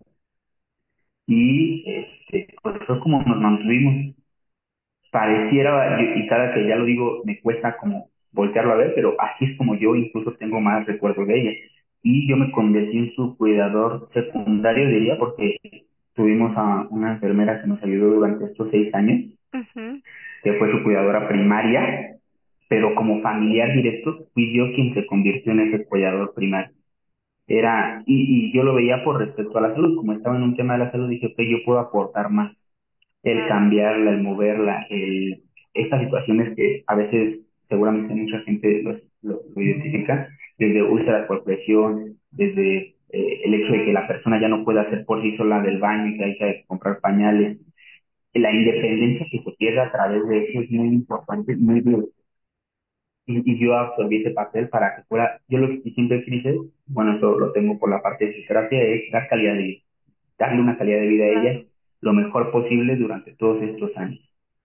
y este, pues fue como nos mantuvimos. Pareciera, yo- y cada que ya lo digo, me cuesta como voltearlo a ver, pero así es como yo incluso tengo más recuerdos de ella. Y yo me convertí en su cuidador secundario, diría, porque tuvimos a una enfermera que nos ayudó durante estos seis años, Ujú. que fue su cuidadora primaria, pero como familiar directo fui yo quien se convirtió en ese cuidador primario. Era, y, y yo lo veía por respecto a la salud, como estaba en un tema de la salud, dije, ok, yo puedo aportar más el Claro. cambiarla, el moverla, el, estas situaciones que a veces seguramente mucha gente los, lo, lo identifica, desde úlceras por presión, desde eh, el hecho de que la persona ya no puede hacer por sí sola del baño y que hay que comprar pañales. La independencia que se pierde a través de eso es muy importante, muy duro. Y, y yo absorbí ese papel para que fuera, yo lo que siempre quise, bueno, eso lo tengo por la parte de psicoterapia, es dar calidad de vida, darle una calidad de vida a ella Claro. lo mejor posible durante todos estos años.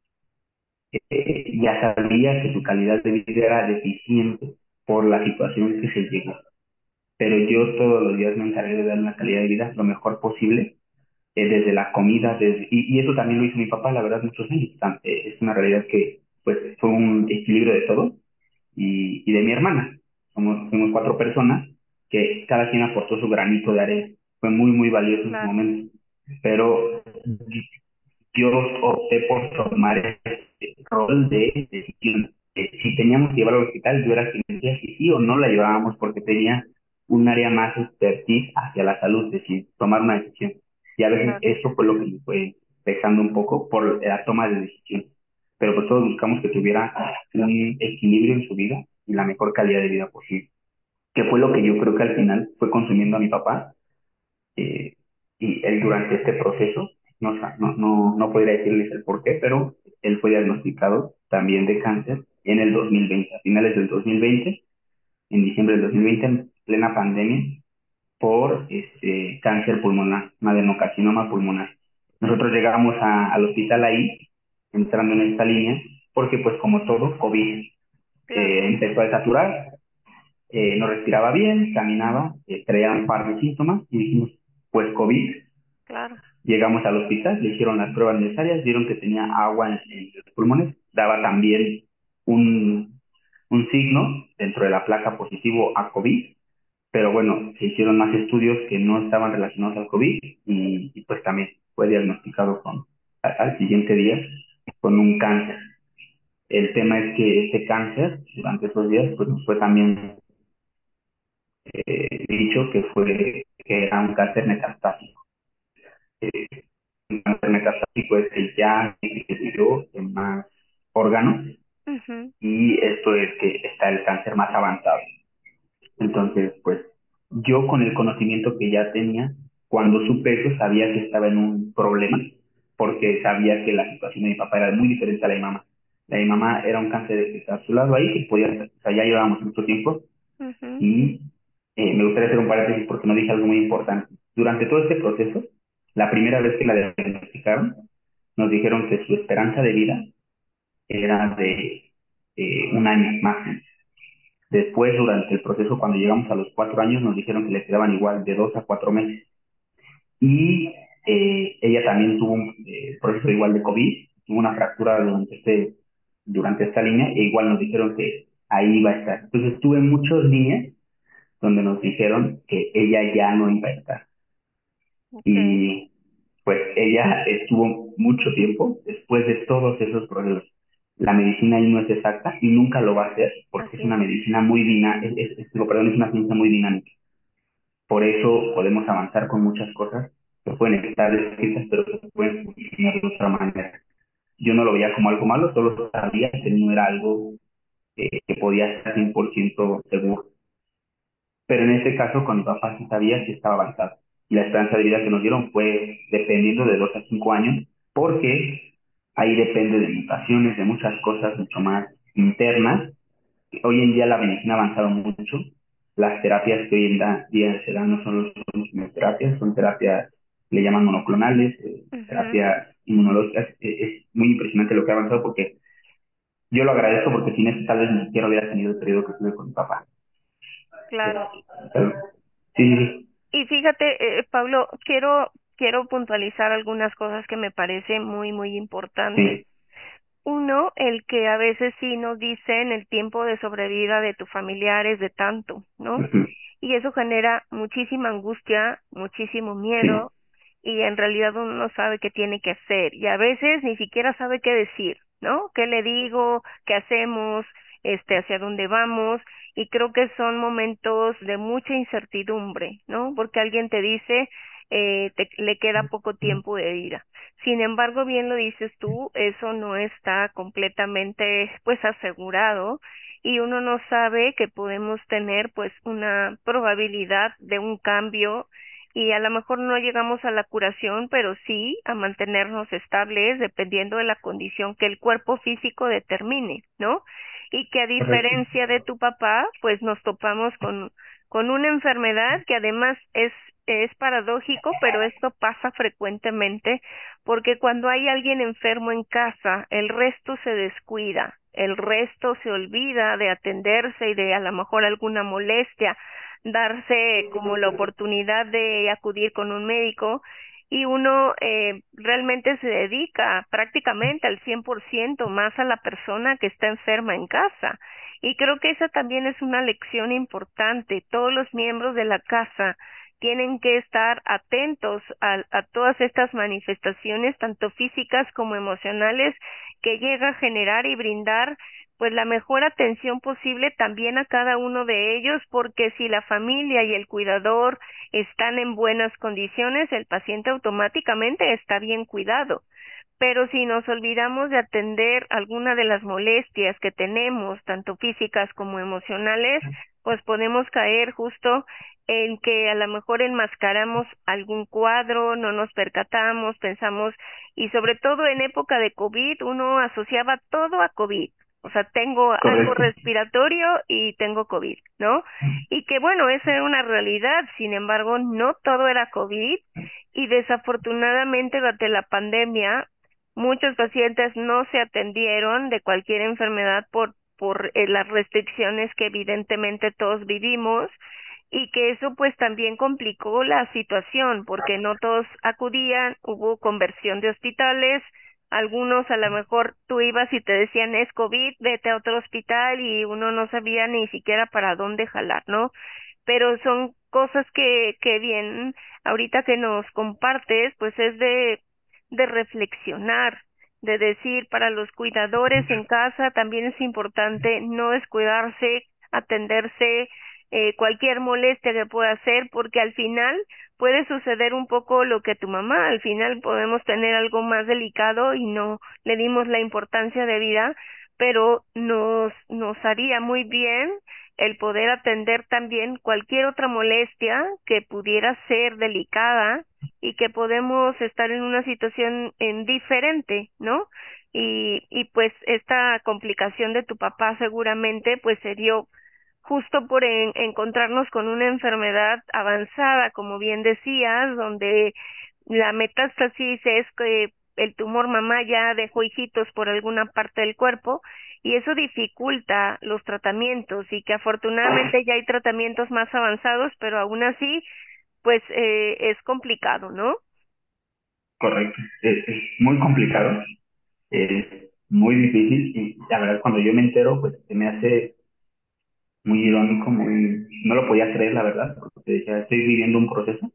Eh, ya sabía que su calidad de vida era deficiente por la situación que se llegó, pero yo todos los días me encargué de dar una calidad de vida lo mejor posible, eh, desde la comida, desde, y, y eso también lo hizo mi papá, la verdad, muchos años. Tam- eh, es una realidad que pues fue un equilibrio de todo y, y de mi hermana. Somos, fuimos cuatro personas que cada quien aportó su granito de arena. Fue muy, muy valioso en su Claro. momento. Pero yo opté por tomar este rol de decisión. Eh, si teníamos que llevarlo al hospital, yo era quien decía si sí o no la llevábamos porque tenía un área más expertise hacia la salud, es decir, tomar una decisión. Y a veces Claro. eso fue lo que me fue pesando un poco por la toma de decisión. Pero pues todos buscamos que tuviera un equilibrio en su vida y la mejor calidad de vida posible. Que fue lo que yo creo que al final fue consumiendo a mi papá, eh, y él durante este proceso, no, sa- no, no, no podría decirles el por qué, pero él fue diagnosticado también de cáncer en el dos mil veinte, a finales del dos mil veinte, en diciembre del dos mil veinte, en plena pandemia, por este cáncer pulmonar, un adenocarcinoma pulmonar. Nosotros llegamos a- al hospital ahí, entrando en esta línea, porque pues como todo, COVID, Claro. eh, empezó a saturar, eh, no respiraba bien, caminaba, eh, traía un par de síntomas y dijimos, pues COVID. Claro. Llegamos al hospital, le hicieron las pruebas necesarias, vieron que tenía agua en, en los pulmones, daba también un, un signo dentro de la placa positivo a COVID, pero bueno, se hicieron más estudios que no estaban relacionados al COVID y, y pues también fue diagnosticado con, al, al siguiente día con un cáncer. El tema es que este cáncer, durante esos días, pues nos fue también eh, dicho que fue que era un cáncer metastásico. Eh, cáncer metastásico es que ya dividió en más órganos Mhm. y esto es que está el cáncer más avanzado. Entonces, pues yo con el conocimiento que ya tenía, cuando supe eso, sabía que estaba en un problema, porque sabía que la situación de mi papá era muy diferente a la de mi mamá. La de mi mamá era un cáncer que estaba a su lado ahí, que podía, o sea, ya llevábamos mucho tiempo, Mhm. y eh, me gustaría hacer un paréntesis porque no dije algo muy importante. Durante todo este proceso, la primera vez que la diagnosticaron, nos dijeron que su esperanza de vida era de eh, un año máximo. Después, durante el proceso, cuando llegamos a los cuatro años, nos dijeron que le quedaban igual de dos a cuatro meses. Y eh, ella también tuvo un eh, proceso igual de COVID, tuvo una fractura durante, este, durante esta línea, e igual nos dijeron que ahí iba a estar. Entonces tuve muchas líneas donde nos dijeron que ella ya no iba a estar. Okay. Y pues ella estuvo mucho tiempo después de todos esos procesos. La medicina ahí no es exacta y nunca lo va a ser porque es Así una es. medicina muy dinámica, es, es, es- digo, perdón, es una ciencia muy dinámica. Por eso podemos avanzar con muchas cosas que pueden estar escritas, pero que pueden funcionar de otra manera. Yo no lo veía como algo malo, solo sabía que no era algo eh, que podía estar cien por ciento seguro. Pero en este caso, con mi papá sí sabía que estaba avanzado. Y la esperanza de vida que nos dieron fue dependiendo de dos a cinco años, porque ahí depende de mutaciones, de muchas cosas mucho más internas. Hoy en día la medicina ha avanzado mucho. Las terapias que hoy en día se dan no son los son terapias, son terapias, le llaman monoclonales, eh, Mhm. terapias inmunológicas. Eh, Es muy impresionante lo que ha avanzado porque yo lo agradezco porque sin eso tal vez ni siquiera hubiera tenido el periodo que tuve con mi papá. Claro. Pero, sí, sí, Y fíjate, eh, Pablo, quiero quiero puntualizar algunas cosas que me parecen muy muy importantes. sí, Uno, el que a veces sí nos dicen el tiempo de sobrevida de tus familiares de tanto, ¿no? ujú, Y eso genera muchísima angustia, muchísimo sí, miedo, y en realidad uno no sabe qué tiene que hacer, y a veces ni siquiera sabe qué decir, ¿no? ¿Qué le digo? ¿Qué hacemos? Este, hacia dónde vamos, y creo que son momentos de mucha incertidumbre, ¿no? Porque alguien te dice, eh, te, le queda poco tiempo de vida. Sin embargo, bien lo dices tú, eso no está completamente, pues, asegurado, y uno no sabe que podemos tener pues una probabilidad de un cambio, y a lo mejor no llegamos a la curación, pero sí a mantenernos estables dependiendo de la condición que el cuerpo físico determine, ¿no? Y que a correcto. diferencia de tu papá, pues nos topamos con con una enfermedad que además es es paradójico, pero esto pasa frecuentemente porque cuando hay alguien enfermo en casa, el resto se descuida, el resto se olvida de atenderse y de a lo mejor alguna molestia, darse como la oportunidad de acudir con un médico, y uno eh, realmente se dedica prácticamente al cien por ciento más a la persona que está enferma en casa. Y creo que esa también es una lección importante. Todos los miembros de la casa tienen que estar atentos a, a todas estas manifestaciones, tanto físicas como emocionales, que llega a generar y brindar pues la mejor atención posible también a cada uno de ellos, porque si la familia y el cuidador están en buenas condiciones, el paciente automáticamente está bien cuidado. Pero si nos olvidamos de atender alguna de las molestias que tenemos, tanto físicas como emocionales, pues podemos caer justo en que a lo mejor enmascaramos algún cuadro, no nos percatamos, pensamos, y sobre todo en época de COVID, uno asociaba todo a COVID. O sea, tengo algo Correcto. respiratorio y tengo COVID, ¿no? Y que bueno, esa era una realidad, sin embargo, no todo era COVID, y desafortunadamente durante la pandemia muchos pacientes no se atendieron de cualquier enfermedad por por eh, las restricciones que evidentemente todos vivimos, y que eso pues también complicó la situación porque no todos acudían, hubo conversión de hospitales, algunos a lo mejor tú ibas y te decían es COVID, vete a otro hospital, y uno no sabía ni siquiera para dónde jalar, ¿no? Pero son cosas que que bien ahorita que nos compartes pues es de de reflexionar, de decir, para los cuidadores en casa también es importante no descuidarse, atenderse, eh, cualquier molestia que pueda hacer, porque al final puede suceder un poco lo que tu mamá, al final podemos tener algo más delicado y no le dimos la importancia de vida, pero nos, nos haría muy bien el poder atender también cualquier otra molestia que pudiera ser delicada y que podemos estar en una situación en diferente, ¿no? Y, y pues esta complicación de tu papá seguramente pues se dio justo por en- encontrarnos con una enfermedad avanzada, como bien decías, donde la metástasis es que el tumor mamá ya dejó hijitos por alguna parte del cuerpo y eso dificulta los tratamientos y que afortunadamente ya hay tratamientos más avanzados, pero aún así, pues eh, es complicado, ¿no? Correcto. Es, es muy complicado, es muy difícil y la verdad cuando yo me entero, pues se me hace muy irónico, muy, no lo podía creer, la verdad, porque decía, estoy viviendo un proceso,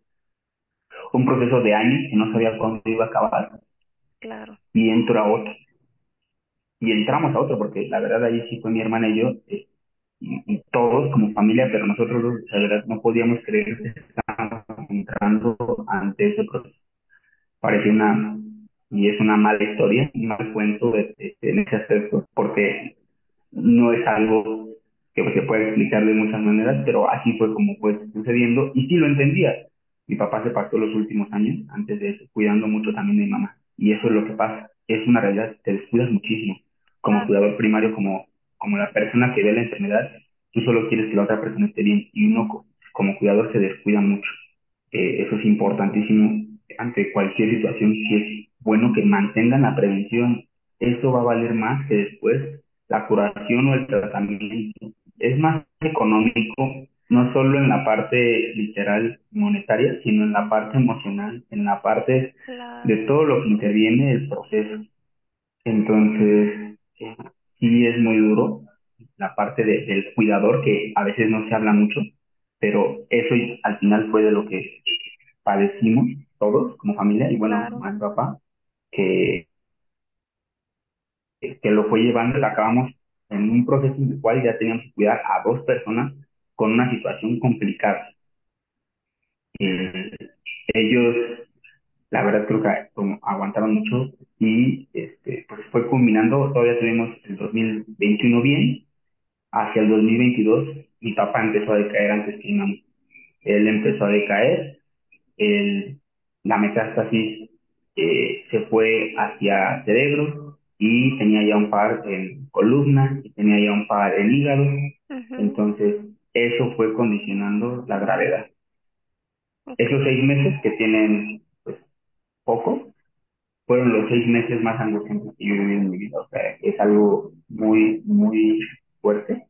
un proceso de años que no sabía cuándo iba a acabar Claro, y entro a otro. Y entramos a otro, porque la verdad ahí sí fue mi hermana y yo, eh, y, y todos como familia, pero nosotros dos, la verdad no podíamos creer que estábamos entrando ante ese proceso. Parecía una, y es una mala historia, un mal cuento de- de- en ese aspecto, porque no es algo que se puede explicar de muchas maneras, pero así fue como fue sucediendo y sí lo entendía. Mi papá se pasó los últimos años, antes de eso, cuidando mucho también de mi mamá. Y eso es lo que pasa. Es una realidad, te descuidas muchísimo. Como claro, cuidador primario, como, como la persona que ve la enfermedad, tú solo quieres que la otra persona esté bien y uno co- como cuidador se descuida mucho. Eh, eso es importantísimo ante cualquier situación, que es bueno que mantengan la prevención. Eso va a valer más que después la curación o el tratamiento. Es más económico, no solo en la parte literal monetaria, sino en la parte emocional, en la parte de claro, todo lo que interviene el proceso. Entonces, eh, sí es muy duro la parte de- del cuidador, que a veces no se habla mucho, pero eso y- al final fue de lo que padecimos todos como familia, y bueno, claro. mamá y papá, que eh, que lo fue llevando y acabamos en un proceso en el cual ya teníamos que cuidar a dos personas con una situación complicada. Eh, ellos, la verdad, creo que como aguantaron mucho y este, pues fue culminando, todavía tuvimos el dos mil veintiuno bien, hacia el dos mil veintidós mi papá empezó a decaer antes que mi mamá. Él empezó a decaer, el, la metástasis eh, se fue hacia cerebro y tenía ya un par en columna y tenía ya un par en hígado. Ujú, Entonces, eso fue condicionando la gravedad. Esos okay, seis meses que tienen pues, poco, fueron los seis meses más angustiantes que yo he vivido en mi vida. O sea, es algo muy, muy fuerte.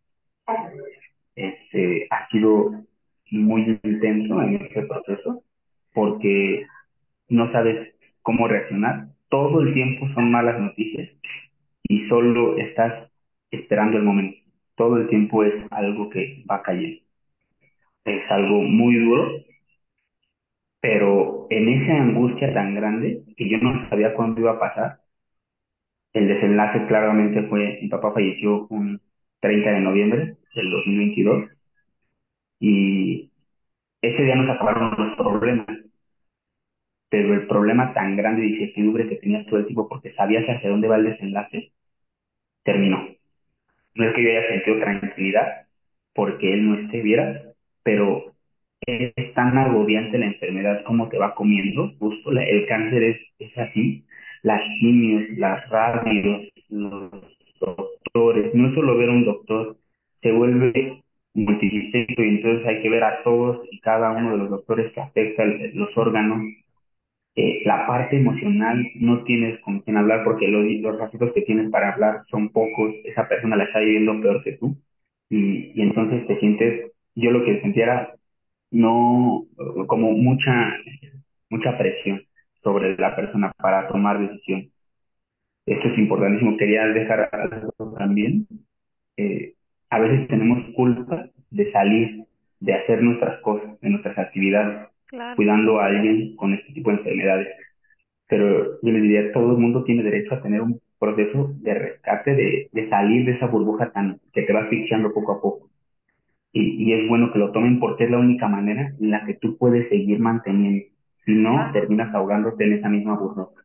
Este, ha sido muy intenso en este proceso porque no sabes cómo reaccionar. Todo el tiempo son malas noticias y solo estás esperando el momento. Todo el tiempo es algo que va cayendo. Es algo muy duro, pero en esa angustia tan grande que yo no sabía cuándo iba a pasar, el desenlace claramente fue, mi papá falleció un treinta de noviembre del dos mil veintidós y ese día nos acabaron los problemas, pero el problema tan grande de incertidumbre que tenías todo el tiempo porque sabías hacia dónde va el desenlace, terminó. No es que yo haya sentido tranquilidad porque él no esté, vieras, pero es tan agobiante la enfermedad como te va comiendo, justo la- el cáncer es, es así, las quimios, las radios, los doctores, no es solo ver a un doctor, se vuelve multisistémico y entonces hay que ver a todos y cada uno de los doctores que afecta el- los órganos. Eh, la parte emocional no tienes con quién hablar porque los, los ratitos que tienes para hablar son pocos, esa persona la está viviendo peor que tú y, y entonces te sientes, yo lo que sentía era no, como mucha, mucha presión sobre la persona para tomar decisiones. Esto es importantísimo, quería dejar algo también. Eh, a veces tenemos culpa de salir, de hacer nuestras cosas, de nuestras actividades, claro, cuidando a alguien con este tipo de enfermedades, pero yo le diría, todo el mundo tiene derecho a tener un proceso de rescate, de, de salir de esa burbuja tan que te va asfixiando poco a poco. y, y es bueno que lo tomen porque es la única manera en la que tú puedes seguir manteniendo. Si no, terminas ahogándote en esa misma burbuja.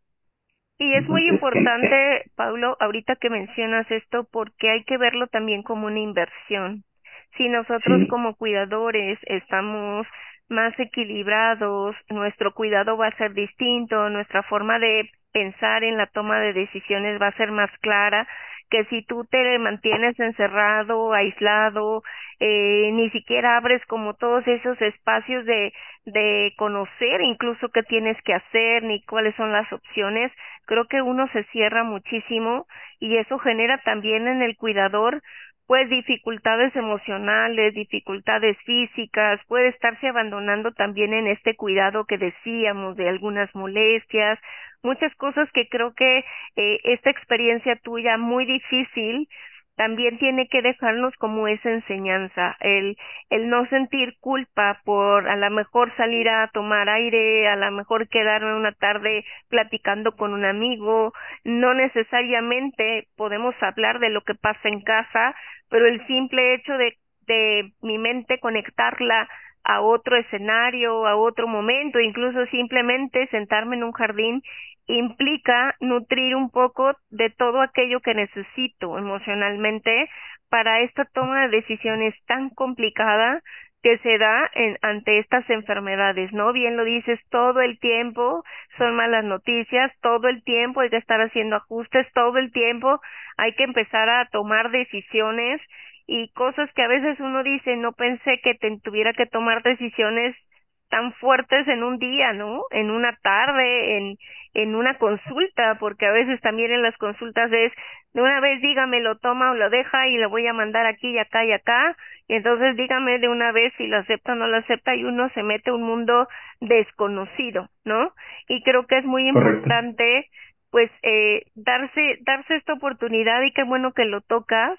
Y es muy Entonces, que, que- importante, Paulo, ahorita que mencionas esto, porque hay que verlo también como una inversión. Si nosotros sí, como cuidadores estamos más equilibrados, nuestro cuidado va a ser distinto, nuestra forma de pensar en la toma de decisiones va a ser más clara que si tú te mantienes encerrado, aislado, eh, ni siquiera abres como todos esos espacios de de conocer incluso qué tienes que hacer ni cuáles son las opciones. Creo que uno se cierra muchísimo y eso genera también en el cuidador pues dificultades emocionales, dificultades físicas, puede estarse abandonando también en este cuidado que decíamos de algunas molestias, muchas cosas que creo que eh, esta experiencia tuya muy difícil también tiene que dejarnos como esa enseñanza, el el no sentir culpa por a lo mejor salir a tomar aire, a lo mejor quedarme una tarde platicando con un amigo, no necesariamente podemos hablar de lo que pasa en casa, pero el simple hecho de de mi mente conectarla a otro escenario, a otro momento, incluso simplemente sentarme en un jardín implica nutrir un poco de todo aquello que necesito emocionalmente para esta toma de decisiones tan complicada que se da en, ante estas enfermedades, ¿no? Bien lo dices, todo el tiempo son malas noticias, todo el tiempo hay que estar haciendo ajustes, todo el tiempo hay que empezar a tomar decisiones y cosas que a veces uno dice, no pensé que te, tuviera que tomar decisiones tan fuertes en un día, ¿no? En una tarde, en en una consulta, porque a veces también en las consultas es de una vez dígame lo toma o lo deja y lo voy a mandar aquí y acá y acá, y entonces dígame de una vez si lo acepta o no lo acepta y uno se mete a un mundo desconocido, ¿no? Y creo que es muy correcto. importante pues eh, darse darse esta oportunidad y qué bueno que lo tocas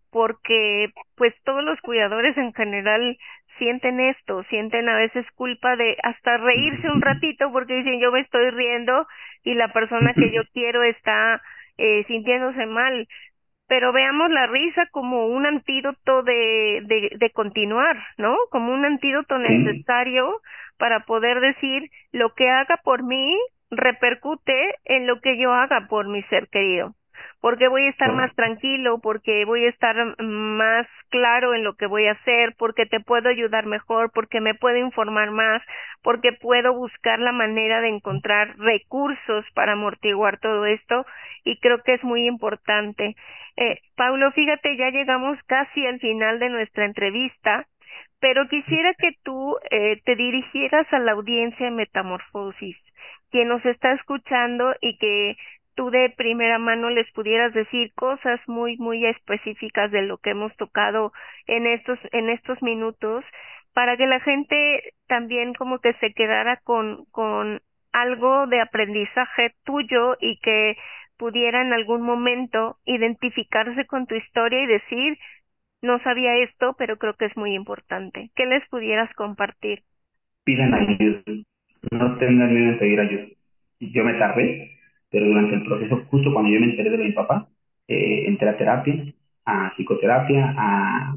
porque pues todos los cuidadores en general sienten esto, sienten a veces culpa de hasta reírse un ratito porque dicen yo me estoy riendo y la persona que yo quiero está eh, sintiéndose mal, pero veamos la risa como un antídoto de, de, de continuar, ¿no? Como un antídoto Sí, necesario para poder decir lo que haga por mí repercute en lo que yo haga por mi ser querido, porque voy a estar más correcto. tranquilo, porque voy a estar más claro en lo que voy a hacer, porque te puedo ayudar mejor, porque me puedo informar más, porque puedo buscar la manera de encontrar recursos para amortiguar todo esto y creo que es muy importante. Eh, Paulo, fíjate, ya llegamos casi al final de nuestra entrevista, pero quisiera que tú eh, te dirigieras a la audiencia de Metamorfosis, quien nos está escuchando y que tú de primera mano les pudieras decir cosas muy muy específicas de lo que hemos tocado en estos en estos minutos para que la gente también como que se quedara con con algo de aprendizaje tuyo y que pudiera en algún momento identificarse con tu historia y decir, no sabía esto, pero creo que es muy importante. ¿Qué les pudieras compartir? Pidan ayuda, no tengan miedo en pedir ayuda. Yo me tardé, pero durante el proceso, justo cuando yo me enteré de mi papá, eh, entré a terapia, a psicoterapia, a,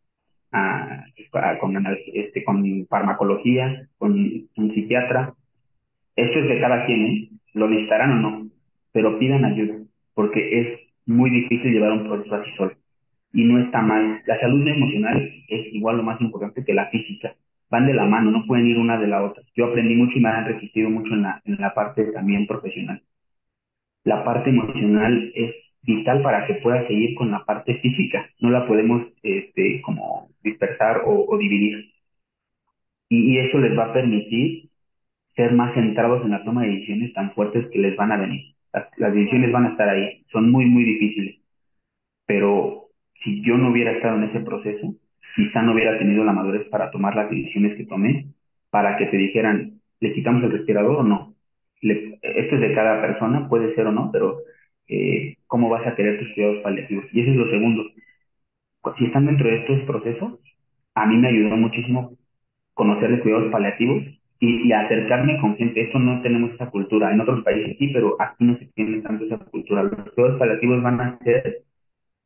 a, a- con, anal- este, con farmacología, con un psiquiatra. Eso es de cada quien, ¿eh? Lo necesitarán o no, pero pidan ayuda, porque es muy difícil llevar un proceso así solo. Y no está mal. La salud emocional es igual o más importante que la física. Van de la mano, no pueden ir una de la otra. Yo aprendí mucho y me han resistido mucho en la, en la parte también profesional. La parte emocional es vital para que pueda seguir con la parte física. No la podemos este, como dispersar o, o dividir. Y, y eso les va a permitir ser más centrados en la toma de decisiones tan fuertes que les van a venir. Las, las decisiones van a estar ahí, son muy, muy difíciles, pero si yo no hubiera estado en ese proceso, quizá no hubiera tenido la madurez para tomar las decisiones que tomé, para que te dijeran, ¿le quitamos el respirador o no? Le- esto es de cada persona, puede ser o no, pero eh, ¿cómo vas a querer tus cuidados paliativos? Y eso es lo segundo. Si están dentro de estos procesos, a mí me ayudó muchísimo conocer de cuidados paliativos y, y acercarme con gente. Esto no tenemos esa cultura. En otros países sí, pero aquí no se tiene tanto esa cultura. Los cuidados paliativos van a ser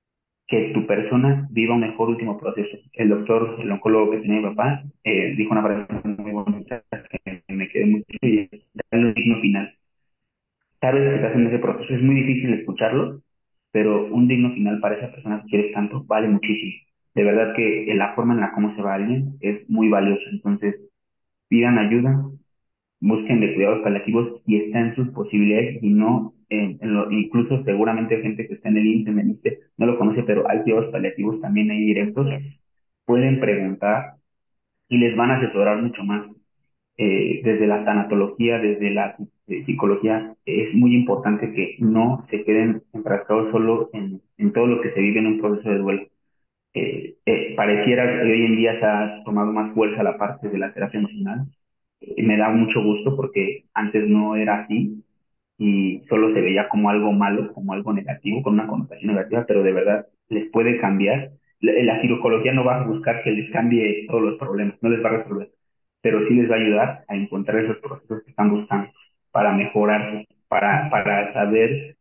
que tu persona viva un mejor último proceso. El doctor, el oncólogo que tenía mi papá, eh, dijo una frase muy bonita que me quedé muy y es darle un digno final. Sabes que estás en ese proceso, es muy difícil escucharlo, pero un digno final para esa persona que quieres tanto vale muchísimo. De verdad que la forma en la cómo se va alguien es muy valiosa. Entonces, pidan ayuda, busquen de cuidados paliativos y está en sus posibilidades y no, en, en lo, incluso seguramente hay gente que está en el I M S S, en el I M S S, no lo conoce, pero hay cuidados paliativos también ahí directos, Yes. pueden preguntar y les van a asesorar mucho más. Eh, desde la tanatología, desde la eh, psicología, es muy importante que no se queden enfrascados solo en, en todo lo que se vive en un proceso de duelo. Eh, eh, pareciera que hoy en día se ha tomado más fuerza la parte de la terapia emocional. Eh, me da mucho gusto porque antes no era así y solo se veía como algo malo, como algo negativo, con una connotación negativa, pero de verdad les puede cambiar. La, la psicología no va a buscar que les cambie todos los problemas, no les va a resolver, pero sí les va a ayudar a encontrar esos procesos que están buscando para mejorar, para, para saber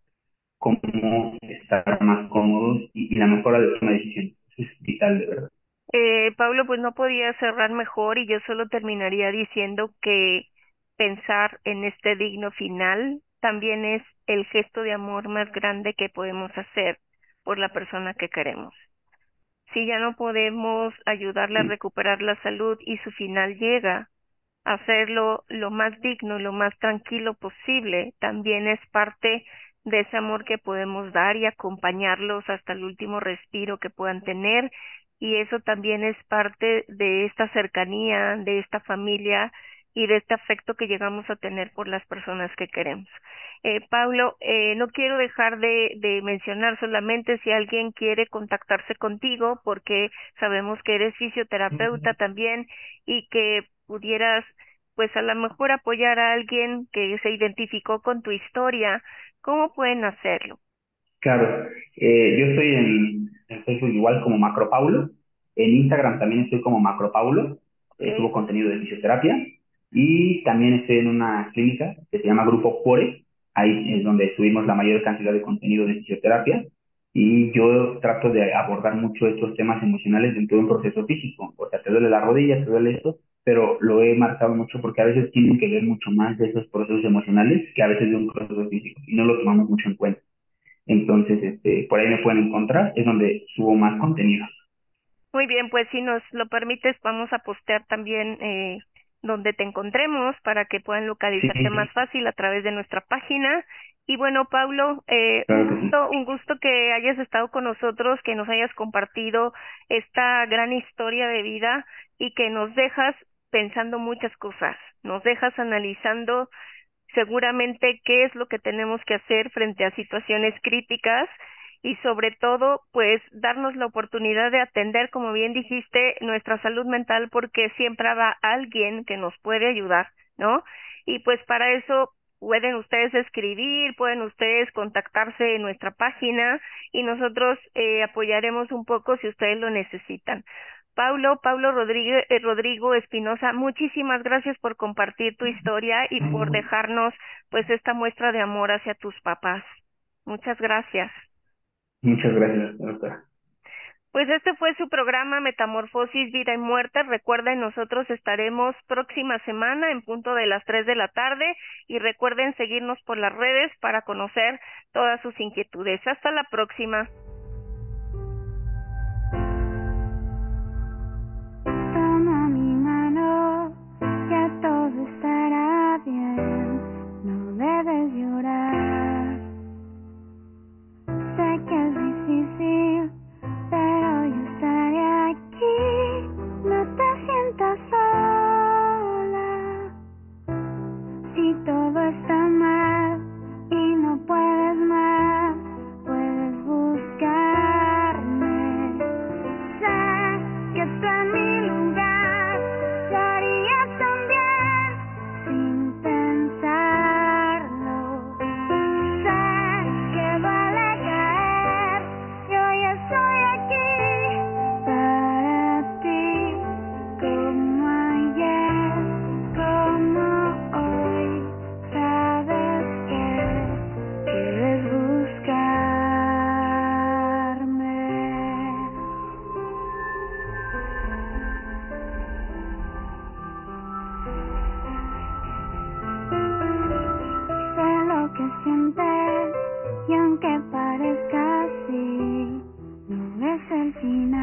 cómo estar más cómodos y, y la mejora de una decisión. Eso es vital, de verdad. Eh, Pablo, pues no podía cerrar mejor y yo solo terminaría diciendo que pensar en este digno final también es el gesto de amor más grande que podemos hacer por la persona que queremos. Si ya no podemos ayudarle a Sí, recuperar la salud y su final llega, hacerlo lo más digno, lo más tranquilo posible, también es parte de ese amor que podemos dar y acompañarlos hasta el último respiro que puedan tener. Y eso también es parte de esta cercanía, de esta familia y de este afecto que llegamos a tener por las personas que queremos. Eh, Pablo, eh, no quiero dejar de, de mencionar solamente si alguien quiere contactarse contigo, porque sabemos que eres fisioterapeuta también y que pudieras, pues a lo mejor apoyar a alguien que se identificó con tu historia. ¿Cómo pueden hacerlo? claro. Eh, yo estoy en, en Facebook igual como Macropaulo. En Instagram también estoy como Macropaulo. Eh, subo ¿Ok? contenido de fisioterapia. Y también estoy en una clínica que se llama Grupo Cuore. Ahí es donde subimos la mayor cantidad de contenido de fisioterapia. Y yo trato de abordar mucho estos temas emocionales dentro de un proceso físico. O sea, te duele la rodilla, te duele esto, pero lo he marcado mucho porque a veces tienen que ver mucho más de esos procesos emocionales que a veces de un proceso físico. Y no lo tomamos mucho en cuenta. Entonces, este, por ahí me pueden encontrar, es donde subo más contenido. Muy bien, pues si nos lo permites, vamos a postear también eh, donde te encontremos para que puedan Sí, localizarte más fácil a través de nuestra página. Y bueno, Pablo, eh, un claro que sí. gusto, un gusto que hayas estado con nosotros, que nos hayas compartido esta gran historia de vida y que nos dejas pensando muchas cosas, nos dejas analizando seguramente qué es lo que tenemos que hacer frente a situaciones críticas y sobre todo, pues darnos la oportunidad de atender, como bien dijiste, nuestra salud mental porque siempre habrá alguien que nos puede ayudar, ¿no? Y pues para eso pueden ustedes escribir, pueden ustedes contactarse en nuestra página y nosotros eh, apoyaremos un poco si ustedes lo necesitan. Paulo, Paulo Rodrigo, eh, Rodrigo Espinosa, muchísimas gracias por compartir tu historia y por dejarnos pues esta muestra de amor hacia tus papás. Muchas gracias. Muchas gracias, doctora. Pues este fue su programa Metamorfosis, Vida y Muerte. Recuerden, nosotros estaremos próxima semana en punto de las tres de la tarde y recuerden seguirnos por las redes para conocer todas sus inquietudes. Hasta la próxima. Toma mi mano, ya todo estará bien, no debes llorar. Sé que es difícil, pero yo estaré aquí, no te sientas sola. Si todo está mal y no puedes más, puedes buscar sientes y aunque parezca así, no ves el final.